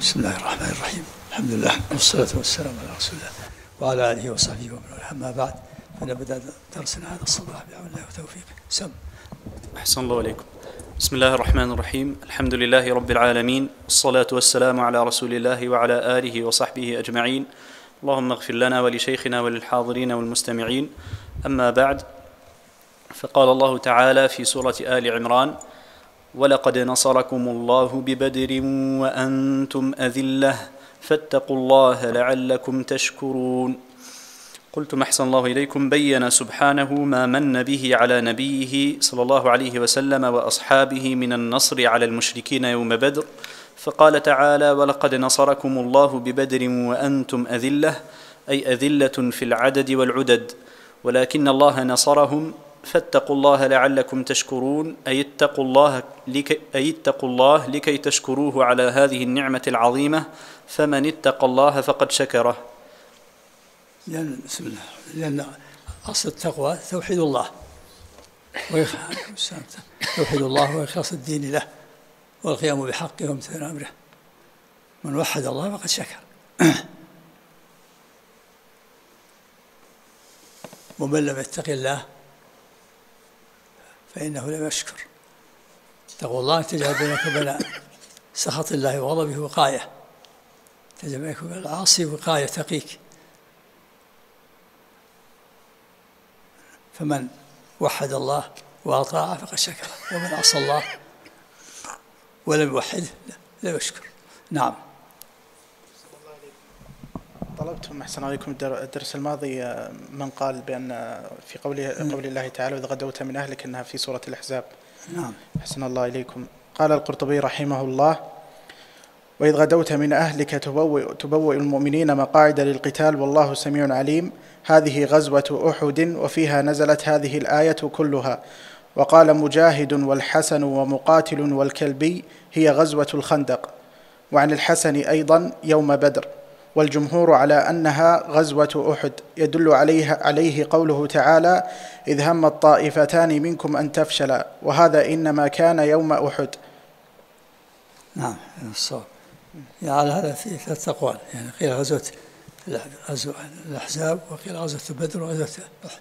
بسم الله الرحمن الرحيم. الحمد لله والصلاة والسلام على رسول الله وعلى آله وصحبه ومن والاه. أما بعد فنبدأ درسنا هذا الصباح بعون الله وتوفيقه. سم. أحسن الله عليكم. بسم الله الرحمن الرحيم. الحمد لله رب العالمين، والصلاة والسلام على رسول الله وعلى آله وصحبه أجمعين. اللهم اغفر لنا ولشيخنا وللحاضرين والمستمعين. أما بعد، فقال الله تعالى في سورة آل عمران: ولقد نصركم الله ببدر وأنتم أذلة فاتقوا الله لعلكم تشكرون. قلتم أحسن الله إليكم. بين سبحانه ما من به على نبيه صلى الله عليه وسلم وأصحابه من النصر على المشركين يوم بدر، فقال تعالى: ولقد نصركم الله ببدر وأنتم أذلة، أي أذلة في العدد والعدد، ولكن الله نصرهم فاتقوا الله لعلكم تشكرون، أي اتقوا الله لكي تشكروه على هذه النعمة العظيمة، فمن اتقى الله فقد شكره. لأن أصل التقوى توحيد الله توحيد الله وإخلاص الدين له والقيام بحقه وامتثال أمره. من وحد الله فقد شكر، ومن لم يتق الله فإنه لم يشكر. اتقوا الله تجعل بينك وبين سخط الله وغضبه وقاية، تجعل بينك وبين العاصي وقاية تقيك. فمن وحد الله وأطاعه فقد شكر، ومن عصى الله ولم يوحده لا يشكر. نعم. طلبتم أحسن عليكم الدرس الماضي من قال بأن في قول الله تعالى: وإذ غدوت من أهلك، أنها في سورة الأحزاب. نعم. أحسن الله إليكم. قال القرطبي رحمه الله: وإذ غدوت من أهلك تبوئ المؤمنين مقاعد للقتال والله سميع عليم. هذه غزوة أحد، وفيها نزلت هذه الآية كلها. وقال مجاهد والحسن ومقاتل والكلبي: هي غزوة الخندق. وعن الحسن أيضا يوم بدر. والجمهور على أنها غزوة أحد، يدل عليه قوله تعالى: إذ هم الطائفتان منكم أن تفشلا، وهذا إنما كان يوم أحد. نعم، الصواب. يعني على هذا في ثلاث أقوال، يعني قيل غزوة الأحزاب، وقيل غزوة بدر، وغزوة أحد.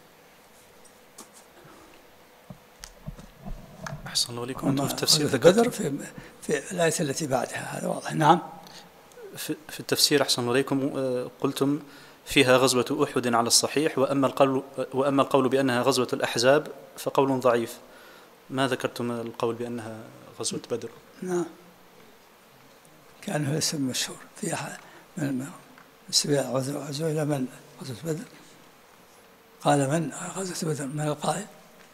أحسن الله عليكم. أنتم في التفسير بدر في الآية التي بعدها، هذا واضح. نعم. في التفسير أحسن الله عليكم قلتم فيها غزوة أحد على الصحيح، وأما القول بأنها غزوة الأحزاب فقول ضعيف. ما ذكرتم القول بأنها غزوة بدر؟ نعم، كان هو اسم مشهور فيها من عزو إلى من غزوة بدر. قال من غزوة بدر، من القائل؟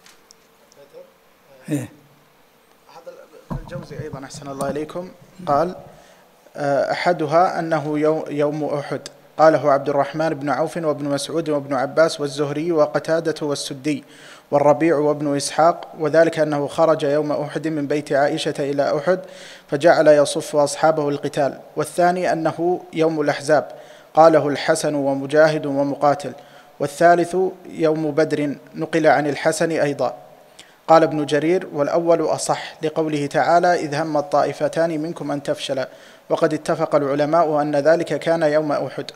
هذا الجوزي أيضا أحسن الله إليكم قال: أحدها أنه يوم أحد، قاله عبد الرحمن بن عوف وابن مسعود وابن عباس والزهري وقتادة والسدي والربيع وابن إسحاق، وذلك أنه خرج يوم أحد من بيت عائشة إلى أحد فجعل يصف أصحابه القتال. والثاني أنه يوم الأحزاب، قاله الحسن ومجاهد ومقاتل. والثالث يوم بدر، نقل عن الحسن أيضا. قال ابن جرير: والأول أصح، لقوله تعالى: إذ هم الطائفتان منكم أن تفشلا. وقد اتفق العلماء أن ذلك كان يوم أحد.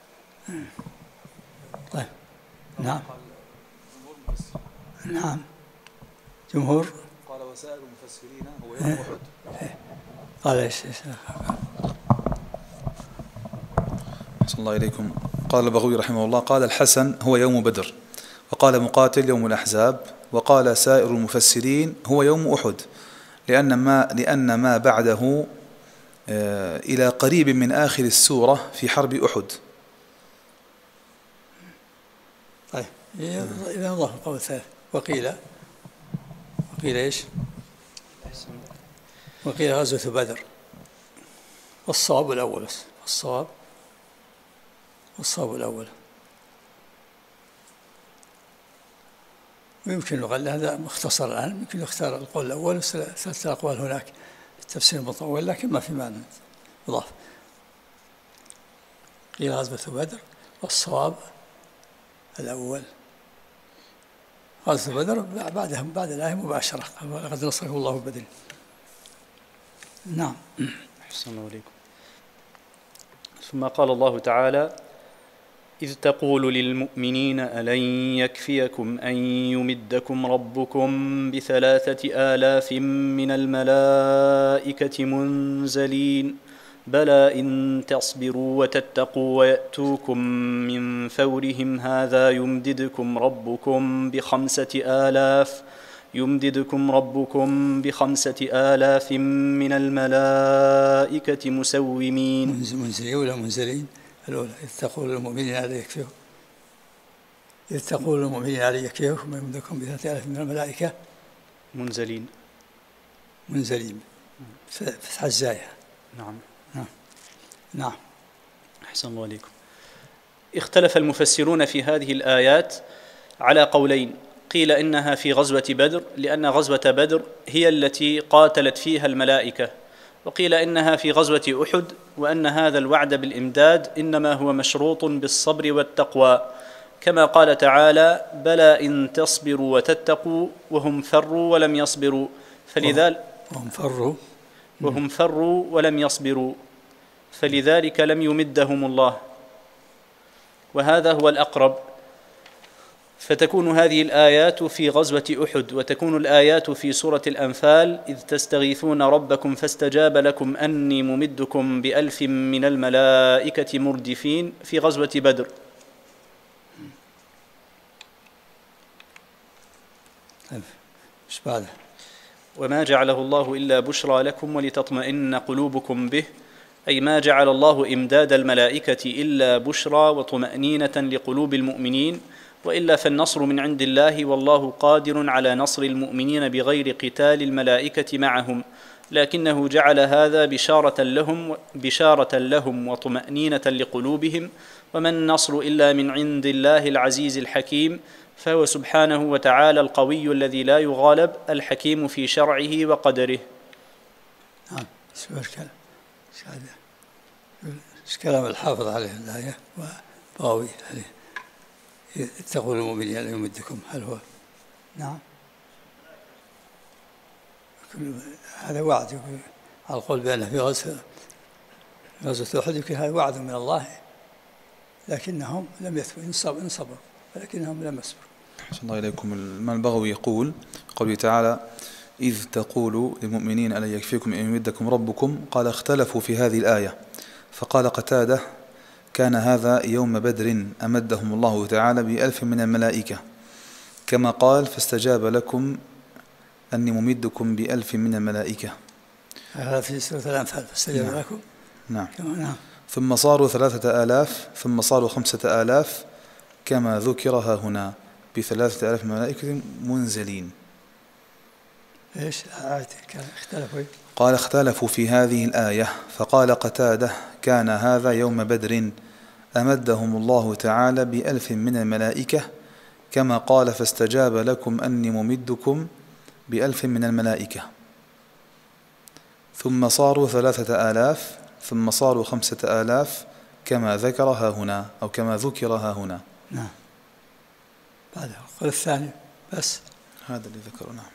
طيب. نعم. نعم. جمهور قال: وسائر المفسرين هو يوم أحد. قال إيش؟ أحسن الله إليكم. قال البغوي رحمه الله: قال الحسن: هو يوم بدر. وقال مقاتل: يوم الأحزاب. وقال سائر المفسرين: هو يوم أحد، لأن ما بعده إلى قريب من آخر السورة في حرب أحد. طيب، إذا نضاف القول الثالث. وقيل إيش؟ وقيل غزوة بدر. والصواب الأول. والصواب الأول. ويمكن نقول هذا مختصر الآن، يمكن نختار القول الأول وثلاثة أقوال هناك التفسير مطول، لكن ما في معنى مضاف. قيل غزوة بدر، والصواب الأول. غزوة بدر بعد الآية مباشرة: لقد نصركم الله ببدر. نعم. أحسن الله عليكم. ثم قال الله تعالى: إذ تقول للمؤمنين ألن يكفيكم أن يمدكم ربكم ب3,000 من الملائكة منزلين بلى إن تصبروا وتتقوا ويأتوكم من فورهم هذا يمددكم ربكم ب5,000 من الملائكة مسومين. منزلين ولا منزلين؟ الأولى إذ تقول للمؤمنين ألن يكفيكم، إذ تقول للمؤمنين ألن يكفيكم أن يمدكم ب3,000 من الملائكة منزلين فتح الزاية. نعم. أحسن الله عليكم. اختلف المفسرون في هذه الآيات على قولين. قيل إنها في غزوة بدر لأن غزوة بدر هي التي قاتلت فيها الملائكة، وقيل إنها في غزوة أحد وأن هذا الوعد بالإمداد إنما هو مشروط بالصبر والتقوى، كما قال تعالى: بلى إن تصبروا وتتقوا وهم فروا ولم يصبروا ولم يصبروا فلذلك لم يمدهم الله، وهذا هو الأقرب. فتكون هذه الآيات في غزوة أحد، وتكون الآيات في سورة الأنفال: إذ تستغيثون ربكم فاستجاب لكم أني ممدكم ب1,000 من الملائكة مردفين في غزوة بدر. وما جعله الله إلا بشرى لكم ولتطمئن قلوبكم به، أي ما جعل الله إمداد الملائكة إلا بشرى وطمأنينة لقلوب المؤمنين، وإلا فالنصر من عند الله، والله قادر على نصر المؤمنين بغير قتال الملائكة معهم، لكنه جعل هذا بشارة لهم وطمأنينة لقلوبهم. وما النصر إلا من عند الله العزيز الحكيم، فهو سبحانه وتعالى القوي الذي لا يغالب، الحكيم في شرعه وقدره. كلام الحافظ عليه الآية وبغوي عليه: اتقوا المؤمنين أن يمدكم. هل هو؟ نعم، هذا وعد على القول بأنه في غزوة أحد، يمكن هذا وعد من الله، لكنهم لم يثبتوا، إن صبروا ولكنهم لم يصبروا. أحسن الله إليكم. الإمام البغوي يقول قوله تعالى: إذ تقول للمؤمنين ألن يكفيكم أن يمدكم ربكم، قال: اختلفوا في هذه الآية، فقال قتادة: كان هذا يوم بدر أمدهم الله تعالى ب1,000 من الملائكة، كما قال: فاستجاب لكم أني ممدكم ب1,000 من الملائكة. هذا في سورة الأنفال: فاستجاب لكم. نعم. ثم صاروا 3,000 ثم صاروا 5,000 كما ذكرها هنا ب3,000 ملائكة منزلين. إيش اختلفوا؟ قال: اختلفوا في هذه الآية، فقال قتادة: كان هذا يوم بدر أمدهم الله تعالى ب1,000 من الملائكة، كما قال: فاستجاب لكم أني ممدكم ب1,000 من الملائكة. ثم صاروا 3,000 ثم صاروا 5,000 كما ذكرها هنا أو كما ذكرها هنا. نعم. بعد قل الثاني بس هذا اللي ذكره. نعم.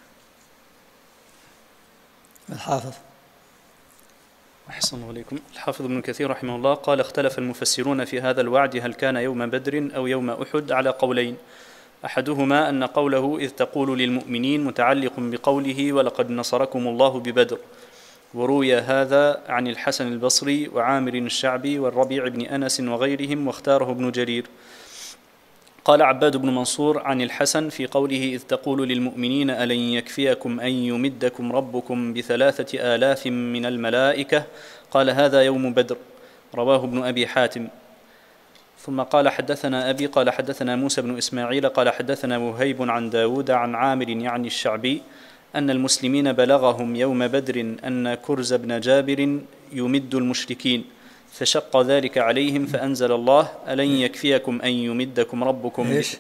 الحافظ. أحسن الله عليكم. الحافظ ابن كثير رحمه الله قال: اختلف المفسرون في هذا الوعد هل كان يوم بدر أو يوم أحد على قولين، أحدهما أن قوله إذ تقول للمؤمنين متعلق بقوله ولقد نصركم الله ببدر، وروي هذا عن الحسن البصري وعامر الشعبي والربيع بن أنس وغيرهم، واختاره ابن جرير. قال عباد بن منصور عن الحسن في قوله إذ تقول للمؤمنين ألن يكفيكم أن يمدكم ربكم ب3,000 من الملائكة، قال هذا يوم بدر، رواه ابن أبي حاتم. ثم قال حدثنا أبي قال حدثنا موسى بن إسماعيل قال حدثنا وهيب عن داود عن عامر يعني الشعبي أن المسلمين بلغهم يوم بدر أن كرز بن جابر يمد المشركين، فشق ذلك عليهم فأنزل الله ألن يكفيكم أن يمدكم ربكم إيش؟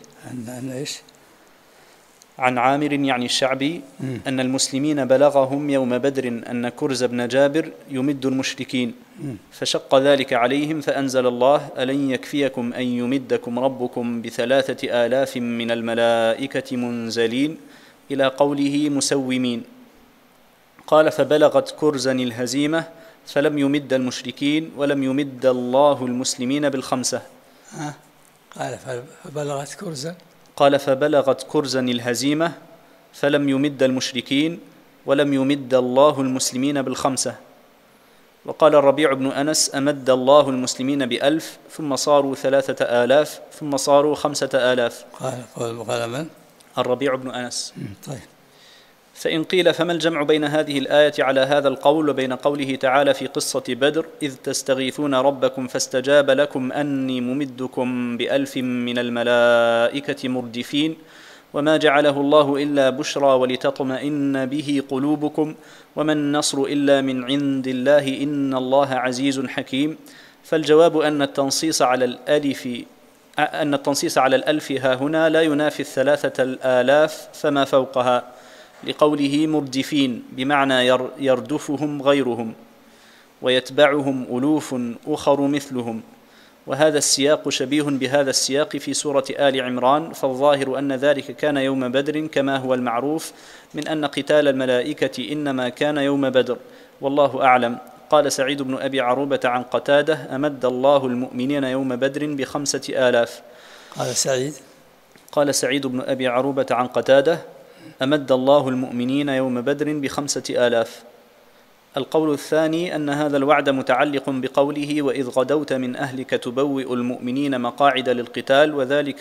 عن عامر يعني الشعبي أن المسلمين بلغهم يوم بدر أن كرز بن جابر يمد المشركين، فشق ذلك عليهم فأنزل الله ألن يكفيكم أن يمدكم ربكم ب3,000 من الملائكة منزلين إلى قوله مسومين. قال فبلغت كرزا الهزيمة فلم يمد المشركين ولم يمد الله المسلمين بالخمسة. قال فبلغت كرزا. قال فبلغت كرزا الهزيمة فلم يمد المشركين ولم يمد الله المسلمين بالخمسة. وقال الربيع بن أنس أمد الله المسلمين ب1000 ثم صاروا 3000 ثم صاروا 5000. قال من؟ الربيع بن أنس. طيب. فإن قيل فما الجمع بين هذه الآية على هذا القول وبين قوله تعالى في قصة بدر إذ تستغيثون ربكم فاستجاب لكم أني ممدكم ب1000 من الملائكة مردفين وما جعله الله إلا بشرى ولتطمئن به قلوبكم وما النصر إلا من عند الله إن الله عزيز حكيم. فالجواب أن التنصيص على الألف ها هنا لا ينافي 3000 فما فوقها، لقوله مردفين بمعنى يردفهم غيرهم ويتبعهم ألوف أخر مثلهم. وهذا السياق شبيه بهذا السياق في سورة آل عمران، فالظاهر أن ذلك كان يوم بدر كما هو المعروف من أن قتال الملائكة إنما كان يوم بدر، والله أعلم. قال سعيد بن أبي عروبة عن قتادة أمد الله المؤمنين يوم بدر ب5000. قال سعيد بن أبي عروبة عن قتادة أمد الله المؤمنين يوم بدر ب5000. القول الثاني أن هذا الوعد متعلق بقوله وإذ غدوت من أهلك تبوئ المؤمنين مقاعد للقتال وذلك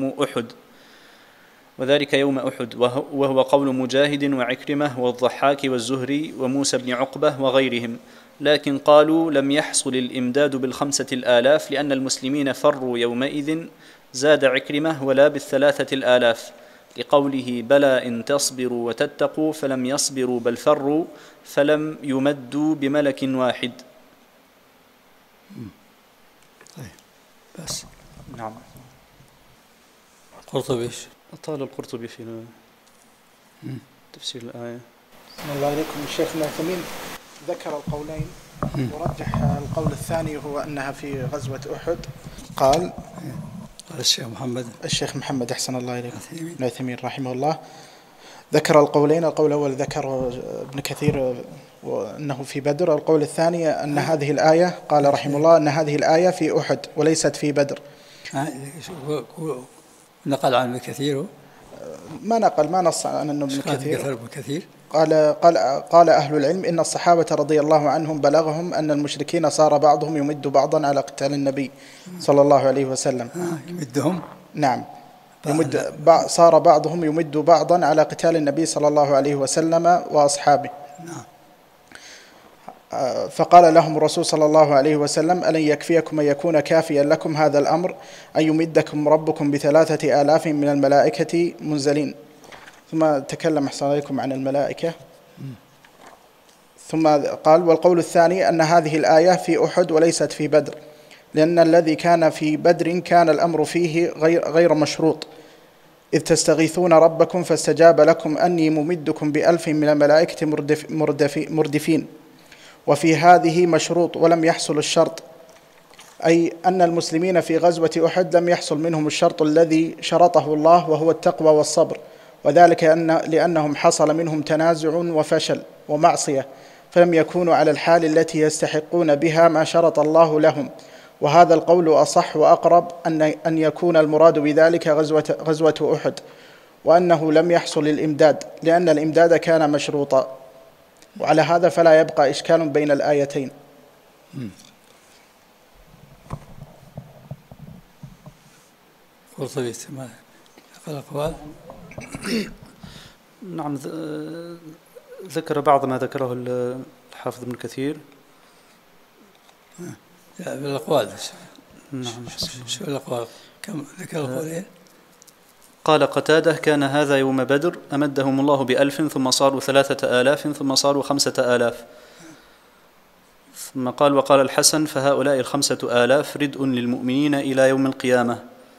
يوم أحد، وهو قول مجاهد وعكرمة والضحاك والزهري وموسى بن عقبة وغيرهم. لكن قالوا لم يحصل الإمداد ب5000 لأن المسلمين فروا يومئذ، زاد عكرمة ولا ب3000 لقوله بلى إن تصبروا وتتقوا فلم يصبروا بل فروا فلم يمدوا بملك واحد. طيب بس. نعم. قرطبي طال القرطبي في تفسير الآية. بسم الله عليكم. الشيخ العثيمين ذكر القولين ورجح القول الثاني هو أنها في غزوة أحد. قال الشيخ محمد أحسن الله إليكم ابن عثيمين رحمه الله ذكر القولين. القول الأول ذكر ابن كثير أنه في بدر، القول الثاني أن هذه الآية قال رحمه الله أن هذه الآية في أحد وليست في بدر. نقل عن ابن كثير ما نص عن أنه ابن كثير قال أهل العلم إن الصحابة رضي الله عنهم بلغهم أن المشركين صار بعضهم يمد بعضا على قتال النبي صلى الله عليه وسلم. يمدهم؟ نعم، صار بعضهم يمد بعضا على قتال النبي صلى الله عليه وسلم وأصحابه. نعم. فقال لهم الرسول صلى الله عليه وسلم ألن يكفيكم أن يكون كافيا لكم هذا الأمر أن يمدكم ربكم ب3000 من الملائكة منزلين. ثم تكلم أحسن عليكم عن الملائكة. ثم قال والقول الثاني أن هذه الآية في أحد وليست في بدر، لأن الذي كان في بدر كان الأمر فيه غير مشروط، إذ تستغيثون ربكم فاستجاب لكم أني ممدكم ب1000 من الملائكة مردفين، وفي هذه مشروط ولم يحصل الشرط، أي أن المسلمين في غزوة أحد لم يحصل منهم الشرط الذي شرطه الله وهو التقوى والصبر، وذلك لأنهم حصل منهم تنازع وفشل ومعصية، فلم يكونوا على الحال التي يستحقون بها ما شرط الله لهم. وهذا القول أصح وأقرب أن يكون المراد بذلك غزوة أحد، وأنه لم يحصل الإمداد لأن الإمداد كان مشروطا. وعلى هذا فلا يبقى إشكال بين الآيتين. قرطبي الأقوال. نعم، ذكر بعض ما ذكره الحافظ ابن كثير. بالأقوال. نعم. شو الأقوال؟ كم ذكر القولين؟ قال قتادة كان هذا يوم بدر أمدهم الله ب1000 ثم صاروا 3000 ثم صاروا 5000. ثم قال وقال الحسن فهؤلاء 5000 ردء للمؤمنين إلى يوم القيامة.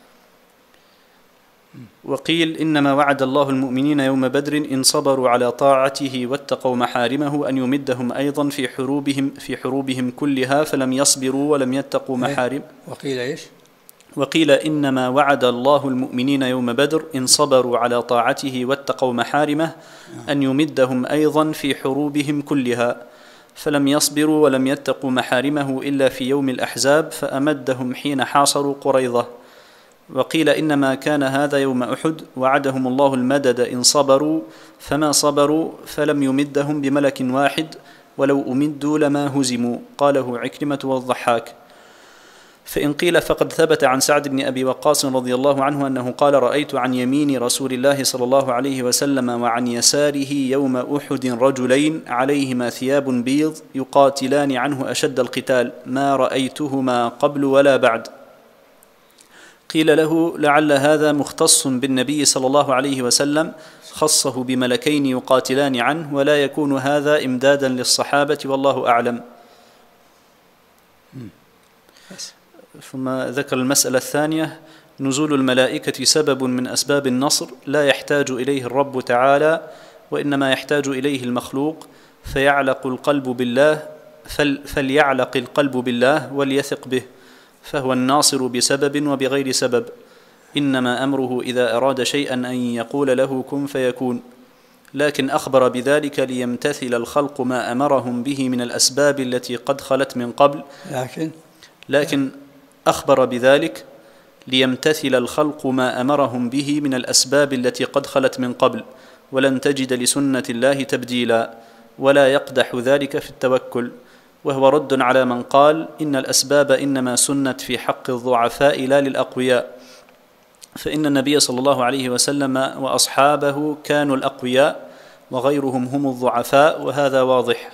وقيل إنما وعد الله المؤمنين يوم بدر إن صبروا على طاعته واتقوا محارمه أن يمدهم أيضا في حروبهم كلها فلم يصبروا ولم يتقوا محارم. وقيل إيش؟ وقيل إنما وعد الله المؤمنين يوم بدر إن صبروا على طاعته واتقوا محارمه أن يمدهم أيضا في حروبهم كلها. فلم يصبروا ولم يتقوا محارمه إلا في يوم الأحزاب فأمدهم حين حاصروا قريظة. وقيل إنما كان هذا يوم أحد وعدهم الله المدد إن صبروا، فما صبروا فلم يمدهم بملك واحد، ولو أمدوا لما هزموا. قاله عكرمة والضحاك. فإن قيل فقد ثبت عن سعد بن أبي وقاص رضي الله عنه أنه قال: رأيت عن يمين رسول الله صلى الله عليه وسلم وعن يساره يوم أحد رجلين عليهما ثياب بيض يقاتلان عنه أشد القتال، ما رأيتهما قبل ولا بعد. قيل له: لعل هذا مختص بالنبي صلى الله عليه وسلم، خصه بملكين يقاتلان عنه، ولا يكون هذا إمدادا للصحابة والله أعلم. ثم ذكر المسألة الثانية: نزول الملائكة سبب من أسباب النصر لا يحتاج إليه الرب تعالى، وإنما يحتاج إليه المخلوق، فليعلق القلب بالله وليثق به، فهو الناصر بسبب وبغير سبب. إنما أمره إذا أراد شيئا أن يقول له كن فيكون، لكن أخبر بذلك ليمتثل الخلق ما أمرهم به من الأسباب التي قد خلت من قبل. لكن أخبر بذلك ليمتثل الخلق ما أمرهم به من الأسباب التي قد خلت من قبل، ولن تجد لسنة الله تبديلا، ولا يقدح ذلك في التوكل، وهو رد على من قال إن الأسباب إنما سنت في حق الضعفاء لا للأقوياء، فإن النبي صلى الله عليه وسلم وأصحابه كانوا الأقوياء وغيرهم هم الضعفاء، وهذا واضح.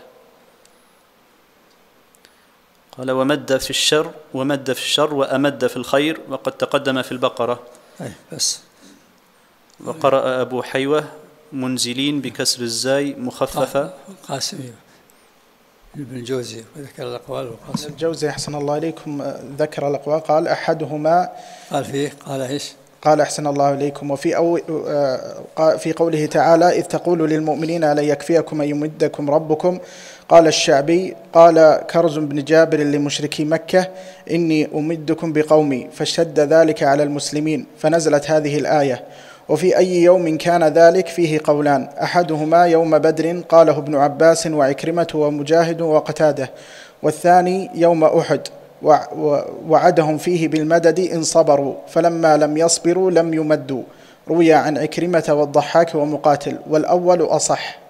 قال: ومد في الشر وأمد في الخير، وقد تقدم في البقرة. بس. وقرأ أبو حيوة منزلين بكسر الزاي مخففة. القاسمي ابن الجوزي وذكر الأقوال. والقاسمي الجوزي أحسن الله إليكم ذكر الأقوال، قال: أحدهما قال فيه، قال إيش؟ قال أحسن الله إليكم: في قوله تعالى: إذ تقول للمؤمنين ألا يكفيكم أن يمدكم ربكم. قال الشعبي: قال كرز بن جابر لمشركي مكة: إني أمدكم بقومي، فاشتد ذلك على المسلمين فنزلت هذه الآية. وفي أي يوم كان ذلك فيه قولان، أحدهما يوم بدر قاله ابن عباس وعكرمة ومجاهد وقتاده، والثاني يوم أحد وعدهم فيه بالمدد إن صبروا، فلما لم يصبروا لم يمدوا. روي عن عكرمة والضحاك ومقاتل، والأول أصح.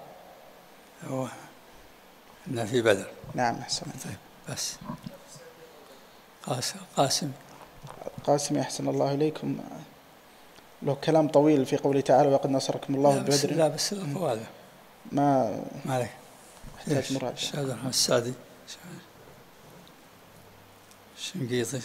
إن في بدر. نعم أحسن. بس قاسم أحسن الله إليكم له كلام طويل في قوله تعالى: وقد نصركم الله ببدر. لا بس الأقوال ما عليك يحتاج مراجعة. الشهادة الرحمن السعدي الشنقيطي.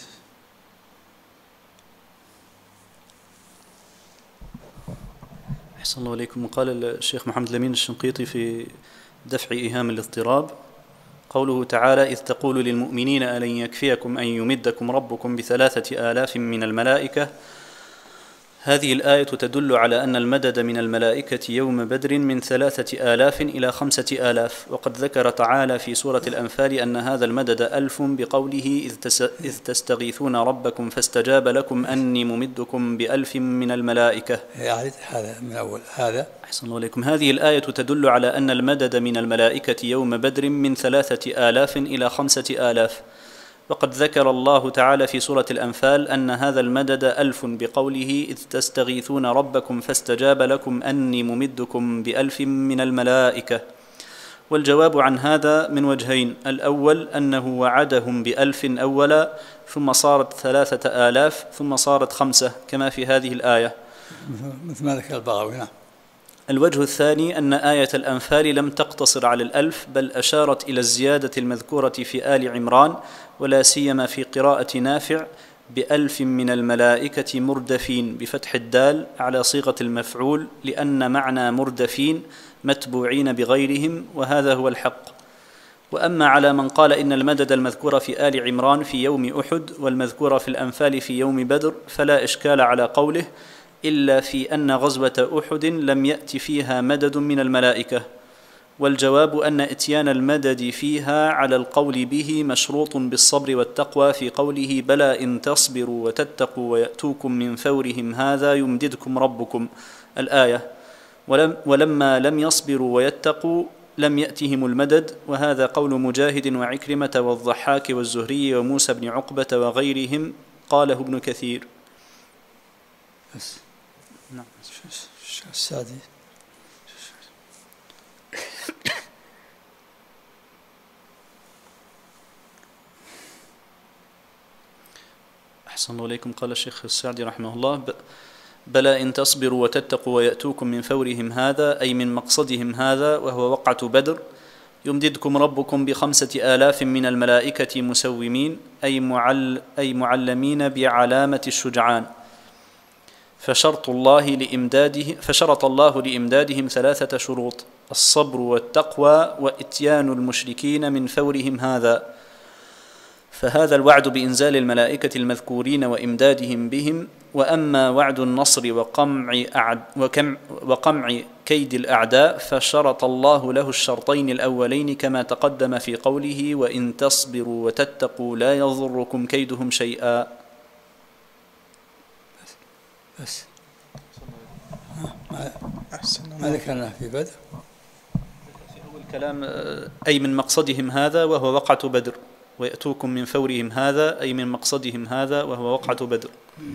أحسن الله عليكم. قال الشيخ محمد الأمين الشنقيطي في دفع إيهام الاضطراب: قوله تعالى: إذ تقول للمؤمنين ألن يكفيكم أن يمدكم ربكم ب3,000 من الملائكة. هذه الآية تدل على أن المدد من الملائكة يوم بدر من 3,000 إلى 5,000، وقد ذكر تعالى في سورة الأنفال أن هذا المدد 1000 بقوله: إذ تستغيثون ربكم فاستجاب لكم أني ممدكم ب1000 من الملائكة. يعني هذا من أول هذا. أحسن الله عليكم. هذه الآية تدل على أن المدد من الملائكة يوم بدر من 3,000 إلى 5,000، وقد ذكر الله تعالى في سورة الأنفال أن هذا المدد 1000 بقوله: إذ تستغيثون ربكم فاستجاب لكم أني ممدكم ب1000 من الملائكة. والجواب عن هذا من وجهين: الأول أنه وعدهم ب1000 أولا، ثم صارت 3,000، ثم صارت 5 كما في هذه الآية، مثل ما ذكر البغوي. نعم. الوجه الثاني أن آية الأنفال لم تقتصر على 1000، بل أشارت إلى الزيادة المذكورة في آل عمران، ولا سيما في قراءة نافع: ب1000 من الملائكة مردفين بفتح الدال على صيغة المفعول، لأن معنى مردفين متبوعين بغيرهم، وهذا هو الحق. وأما على من قال إن المدد المذكور في آل عمران في يوم أحد والمذكور في الأنفال في يوم بدر، فلا إشكال على قوله، إلا في أن غزوة أحد لم يأت فيها مدد من الملائكة. والجواب أن إتيان المدد فيها على القول به مشروط بالصبر والتقوى، في قوله: بلى إن تصبروا وتتقوا ويأتوكم من فورهم هذا يمددكم ربكم، الآية. ولما لم يصبروا ويتقوا لم يأتهم المدد، وهذا قول مجاهد وعكرمة والضحاك والزهري وموسى بن عقبة وغيرهم، قاله ابن كثير. بس نعم. السادي أحسن الله إليكم. قال الشيخ السعدي رحمه الله: بلى إن تصبروا وتتقوا ويأتوكم من فورهم هذا، أي من مقصدهم هذا، وهو وقعة بدر، يمددكم ربكم ب5,000 من الملائكة مسومين، أي معلمين بعلامة الشجعان. فشرط الله لإمدادهم 3 شروط: الصبر والتقوى وإتيان المشركين من فورهم هذا. فهذا الوعد بإنزال الملائكة المذكورين وإمدادهم بهم. وأما وعد النصر وقمع كيد الأعداء فشرط الله له الشرطين الأولين كما تقدم في قوله: وإن تصبروا وتتقوا لا يضركم كيدهم شيئا. بس ما ذكرنا في بدر في أول كلام أي من مقصدهم هذا وهو وقعة بدر، ويأتوكم من فورهم هذا أي من مقصدهم هذا وهو وقعة بدر.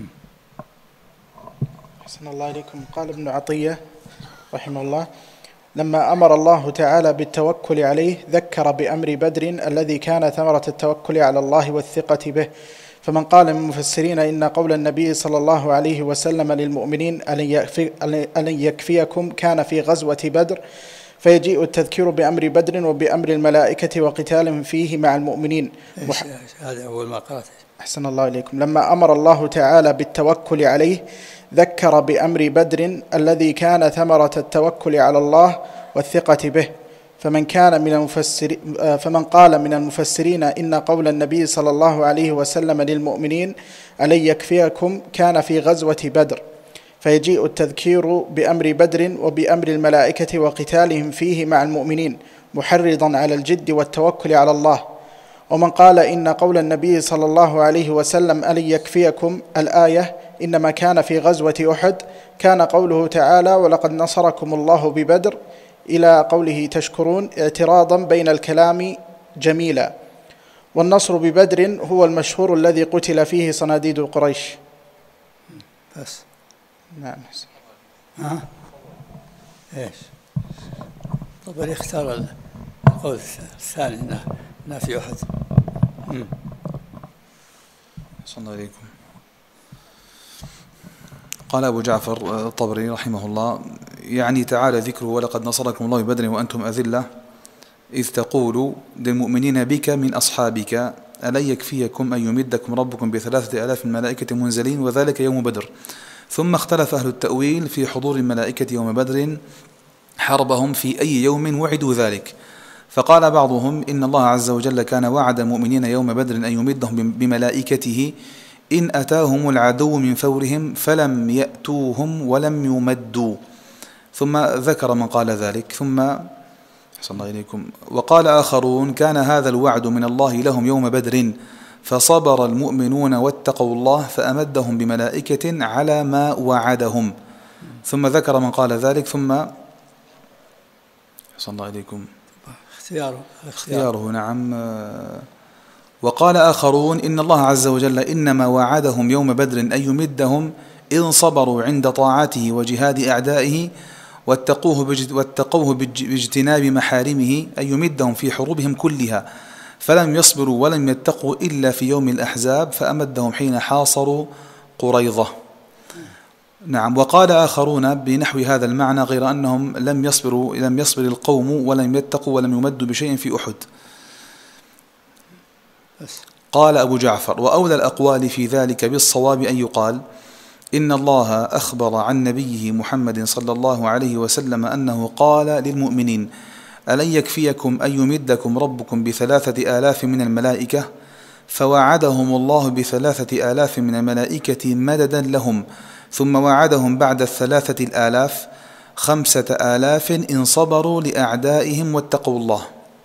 أحسن الله إليكم. قال ابن عطية رحمه الله: لما أمر الله تعالى بالتوكل عليه ذكر بأمر بدر الذي كان ثمرة التوكل على الله والثقة به. فمن قال من المفسرين إن قول النبي صلى الله عليه وسلم للمؤمنين ألن يكفيكم كان في غزوة بدر، فيجيء التذكير بأمر بدر وبأمر الملائكة وقتالهم فيه مع المؤمنين. هذا أول ما قرأت. أحسن الله إليكم. لما أمر الله تعالى بالتوكل عليه ذكر بأمر بدر الذي كان ثمرة التوكل على الله والثقة به. فمن قال من المفسرين إن قول النبي صلى الله عليه وسلم للمؤمنين ألن يكفيكم كان في غزوة بدر، فيجيء التذكير بأمر بدر وبأمر الملائكة وقتالهم فيه مع المؤمنين محرضا على الجد والتوكل على الله. ومن قال إن قول النبي صلى الله عليه وسلم ألن يكفيكم الآية إنما كان في غزوة أحد، كان قوله تعالى ولقد نصركم الله ببدر إلى قوله تشكرون اعتراضا بين الكلام جميلا. والنصر ببدر هو المشهور الذي قتل فيه صناديد قريش. بس نعم. ايش طبعا اختار القول الثاني انها في احد. صلى الله عليكم. قال أبو جعفر الطبري رحمه الله: يعني تعالى ذكره ولقد نصركم الله ببدر وأنتم أذلة، إذ تقول للمؤمنين بك من أصحابك ألن يكفيكم أن يمدكم ربكم ب3,000 الملائكة منزلين وذلك يوم بدر. ثم اختلف أهل التأويل في حضور الملائكة يوم بدر حربهم في أي يوم وعدوا ذلك، فقال بعضهم إن الله عز وجل كان وعد المؤمنين يوم بدر أن يمدهم بملائكته إن أتاهم العدو من فورهم فلم يأتوهم ولم يمدوا. ثم ذكر من قال ذلك. ثم صلى الله عليكم. وقال آخرون كان هذا الوعد من الله لهم يوم بدر فصبر المؤمنون واتقوا الله فأمدهم بملائكة على ما وعدهم. ثم ذكر من قال ذلك. ثم صلى الله عليكم. اختياره نعم. وقال آخرون إن الله عز وجل إنما وعدهم يوم بدر أن يمدهم إن صبروا عند طاعته وجهاد أعدائه واتقوه باجتناب محارمه، أن يمدهم في حروبهم كلها، فلم يصبروا ولم يتقوا إلا في يوم الأحزاب فأمدهم حين حاصروا قريظة. نعم. وقال آخرون بنحو هذا المعنى غير أنهم لم يصبر القوم ولم يتقوا ولم يمدوا بشيء في أحد. قال أبو جعفر: وأولى الأقوال في ذلك بالصواب أن يقال إن الله أخبر عن نبيه محمد صلى الله عليه وسلم أنه قال للمؤمنين ألن يكفيكم أن يمدكم ربكم ب3,000 من الملائكة، فوعدهم الله ب3,000 من الملائكة مددا لهم، ثم وعدهم بعد 3,000 5,000 إن صبروا لأعدائهم واتقوا الله.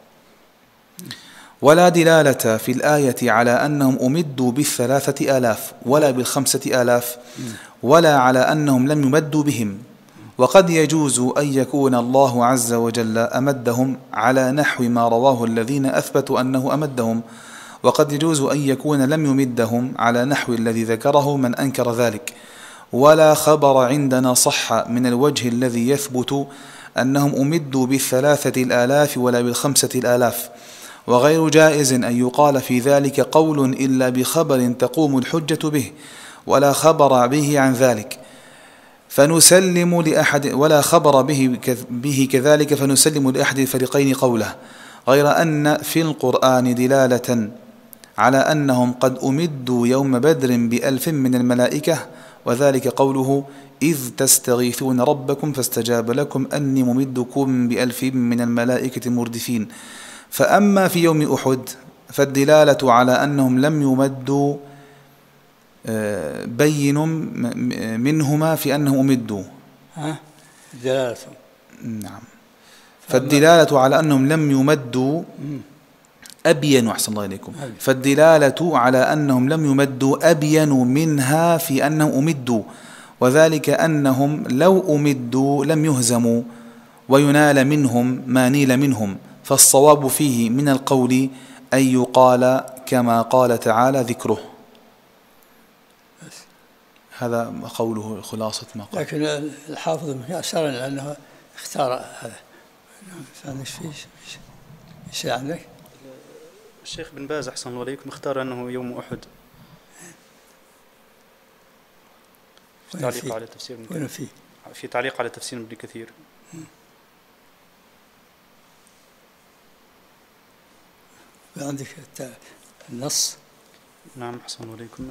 ولا دلالة في الآية على أنهم أمدوا ب3,000 ولا ب5,000 ولا على أنهم لم يمدوا بهم، وقد يجوز أن يكون الله عز وجل أمدهم على نحو ما رواه الذين أثبتوا أنه أمدهم، وقد يجوز أن يكون لم يمدهم على نحو الذي ذكره من أنكر ذلك. ولا خبر عندنا صح من الوجه الذي يثبت أنهم أمدوا ب3,000 ولا ب5,000، وغير جائز أن يقال في ذلك قول إلا بخبر تقوم الحجة به، ولا خبر به عن ذلك فنسلم لأحد، ولا خبر به كذلك فنسلم لأحد الفريقين قوله، غير أن في القرآن دلالة على أنهم قد أمدوا يوم بدر ب1,000 من الملائكة، وذلك قوله إذ تستغيثون ربكم فاستجاب لكم أني ممدكم ب1,000 من الملائكة مردفين. فأما في يوم أحد فالدلالة على أنهم لم يمدوا بين منهما في أنهم أمدوا. دلالة. نعم. فالدلالة على أنهم لم يمدوا أبين، أحسن الله إليكم، فالدلالة على أنهم لم يمدوا أبين منها في أنهم أمدوا، وذلك أنهم لو أمدوا لم يهزموا وينال منهم ما نيل منهم، فالصواب فيه من القول أن يقال كما قال تعالى ذكره. هذا قوله خلاصة ما قال. لكن الحافظ أشار إلى أنه اختار هذا. فمش شيء عندك؟ الشيخ بن باز أحسن الله عليكم اختار أنه يوم أحد. في تعليق على تفسير ابن كثير. في تعليق على تفسير ابن كثير. عندك النص. نعم أحسن الله عليكم،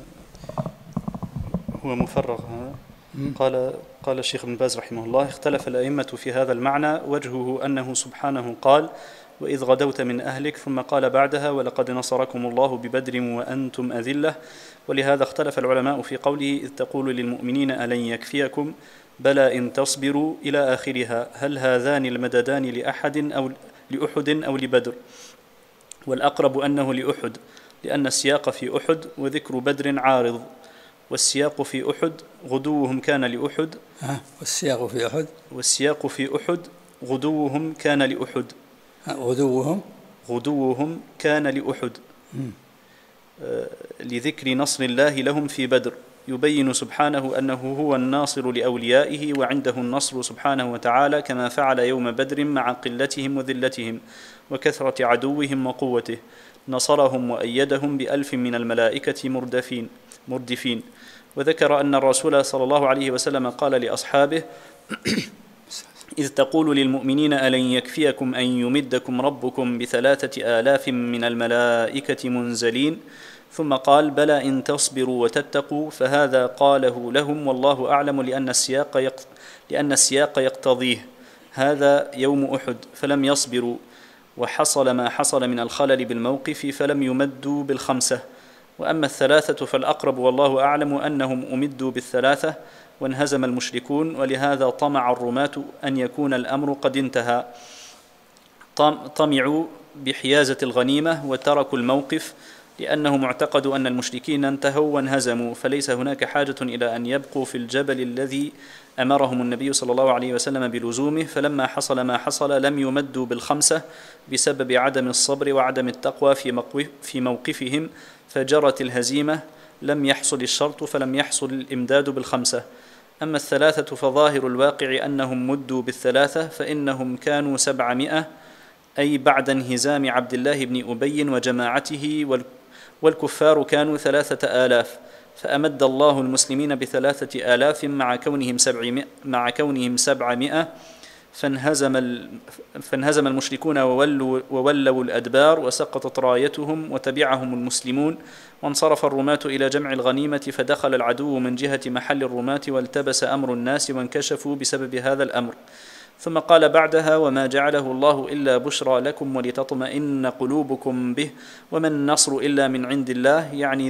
هو مفرغ هذا. قال الشيخ بن باز رحمه الله: اختلف الأئمة في هذا المعنى، وجهه أنه سبحانه قال: وإذ غدوت من أهلك، ثم قال بعدها: ولقد نصركم الله ببدر وأنتم أذلة. ولهذا اختلف العلماء في قوله: إذ تقول للمؤمنين ألن يكفيكم بلى إن تصبروا إلى آخرها، هل هذان المددان لأحد أو لأحد أو لبدر؟ والأقرب أنه لأحد، لأن السياق في أحد وذكر بدر عارض، والسياق في أحد غدوهم كان لأحد. والسياق في أحد غدوهم كان لأحد. غدوهم كان لأحد لذكر نصر الله لهم في بدر، يبين سبحانه أنه هو الناصر لأوليائه، وعنده النصر سبحانه وتعالى، كما فعل يوم بدر مع قلتهم وذلتهم وكثرة عدوهم وقوته، نصرهم وأيدهم ب1,000 من الملائكة مردفين. وذكر أن الرسول صلى الله عليه وسلم قال لأصحابه: إذ تقول للمؤمنين ألن يكفيكم أن يمدكم ربكم ب3,000 من الملائكة منزلين، ثم قال: بلى إن تصبروا وتتقوا، فهذا قاله لهم والله أعلم، لأن السياق يقتضيه. هذا يوم أحد فلم يصبروا، وحصل ما حصل من الخلل بالموقف فلم يمدوا ب5. وأما 3 فالأقرب والله أعلم أنهم أمدوا ب3 وانهزم المشركون، ولهذا طمع الرماة أن يكون الأمر قد انتهى، طمعوا بحيازة الغنيمة وتركوا الموقف، لأنهم اعتقدوا أن المشركين انتهوا وانهزموا، فليس هناك حاجة إلى أن يبقوا في الجبل الذي أمرهم النبي صلى الله عليه وسلم بلزومه. فلما حصل ما حصل لم يمدوا ب5 بسبب عدم الصبر وعدم التقوى في موقفهم، فجرت الهزيمة، لم يحصل الشرط فلم يحصل الإمداد ب5. أما 3 فظاهر الواقع أنهم مدوا ب3، فإنهم كانوا 700، أي بعد انهزام عبد الله بن أبي وجماعته، والكفار كانوا 3000، فأمد الله المسلمين ب3,000 مع كونهم 700، فانهزم المشركون وولوا الأدبار، وسقطت رايتهم وتبعهم المسلمون، وانصرف الرماة إلى جمع الغنيمة، فدخل العدو من جهة محل الرماة، والتبس أمر الناس وانكشفوا بسبب هذا الأمر. ثم قال بعدها: وما جعله الله إلا بشرى لكم ولتطمئن قلوبكم به، وما النصر إلا من عند الله، يعني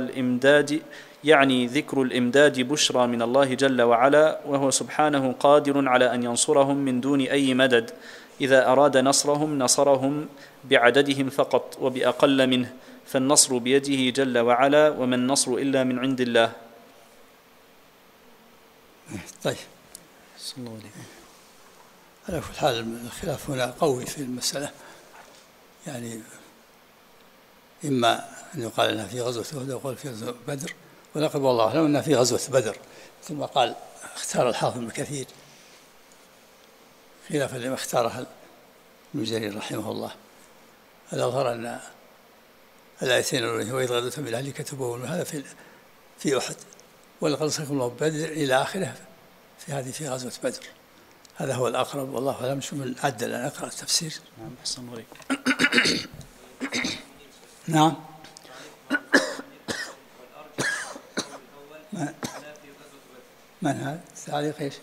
ذكر الإمداد بشرى من الله جل وعلا، وهو سبحانه قادر على أن ينصرهم من دون أي مدد. إذا أراد نصرهم بعددهم فقط وبأقل منه، فالنصر بيده جل وعلا، وما النصر إلا من عند الله. طيب، صلى الله عليه. على كل حال الخلاف هنا قوي في المسألة، يعني إما أن يقال أنها في غزوة أحد ويقال في غزوة بدر، ولقد والله أعلم أنها في غزوة بدر، ثم قال اختار الحافظ ابن كثير خلافا لما اختارها ابن جرير رحمه الله. الأظهر أن الآيتين وإذ غدوتم من أهلك تبوؤون هذا في أحد، ولقد نصركم الله بدر إلى آخره في هذه في غزوة بدر. هذا هو الأقرب والله أعلم. شو من عدل أن أقرأ التفسير. نعم أحسن الله عليكم. نعم. من هذا؟ تعليق ايش؟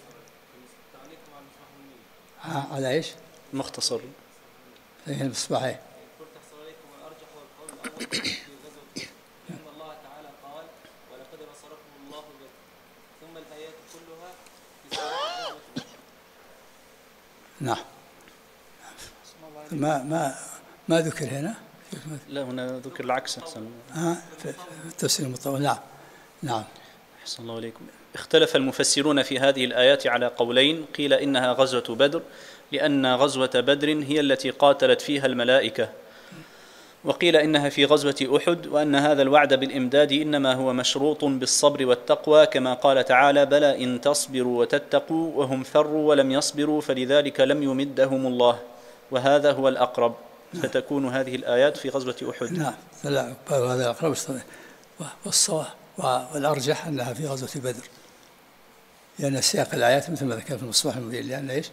على ايش؟ مختصر. فيه المصباح ايه؟ قلت أحسن عليكم والأرجح والقول الأول في غزوة لأن الله تعالى قال ولقد نصركم الله بدر ثم الآيات كلها في سورة غزوة. نعم. ما ذكر هنا؟ لا هنا ذكر العكس أحسن. في التفسير المطول. نعم نعم. أحسن الله عليكم. اختلف المفسرون في هذه الآيات على قولين، قيل إنها غزوة بدر لأن غزوة بدر هي التي قاتلت فيها الملائكة، وقيل إنها في غزوة أحد، وأن هذا الوعد بالإمداد إنما هو مشروط بالصبر والتقوى، كما قال تعالى بلى إن تصبروا وتتقوا، وهم ثروا ولم يصبروا فلذلك لم يمدهم الله، وهذا هو الأقرب، فتكون هذه الآيات في غزوة أحد. نعم لا هذا الأقرب والصواب والأرجح أنها في غزوة بدر، لأن سياق الآيات مثل ما ذكر في المصباح المبين، لأن إيش؟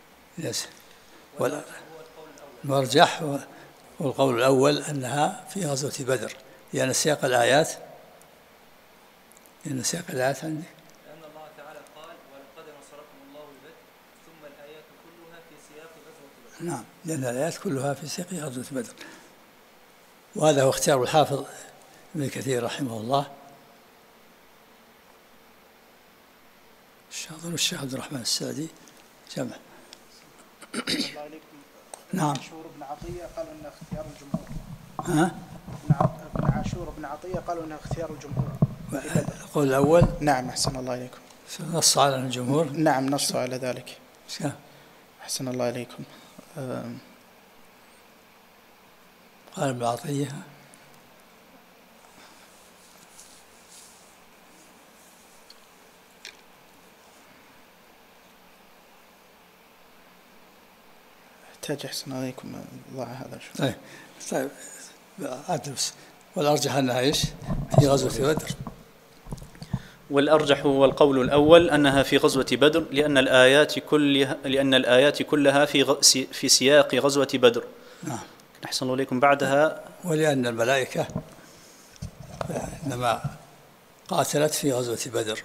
والأرجح والقول الأول أنها في غزوة بدر، لأن سياق الآيات عندي. لأن الله تعالى قال ولقد نصركم الله بدر ثم الآيات كلها في سياق غزوة بدر. نعم، لأن الآيات كلها في سياق غزوة بدر، وهذا هو اختيار الحافظ ابن كثير رحمه الله. الشيخ عبد الرحمن السعدي جمع. الله عليكم. نعم. عاشور بن عطية قالوا أنه اختيار الجمهور. ها؟ ابن عاشور بن عطية قالوا أنه اختيار الجمهور. القول الأول. نعم أحسن الله عليكم. نص على الجمهور. نعم نصوا على ذلك. شكرا. أحسن الله عليكم. قال ابن عطية يحتاج أحسن عليكم ضع هذا شو. طيب أدرس. والأرجح أنها إيش؟ في غزوة بدر. والأرجح هو القول الأول أنها في غزوة بدر لأن الآيات كلها في سياق غزوة بدر. نعم. أحسن الله إليكم. بعدها ولأن الملائكة إنما قاتلت في غزوة بدر.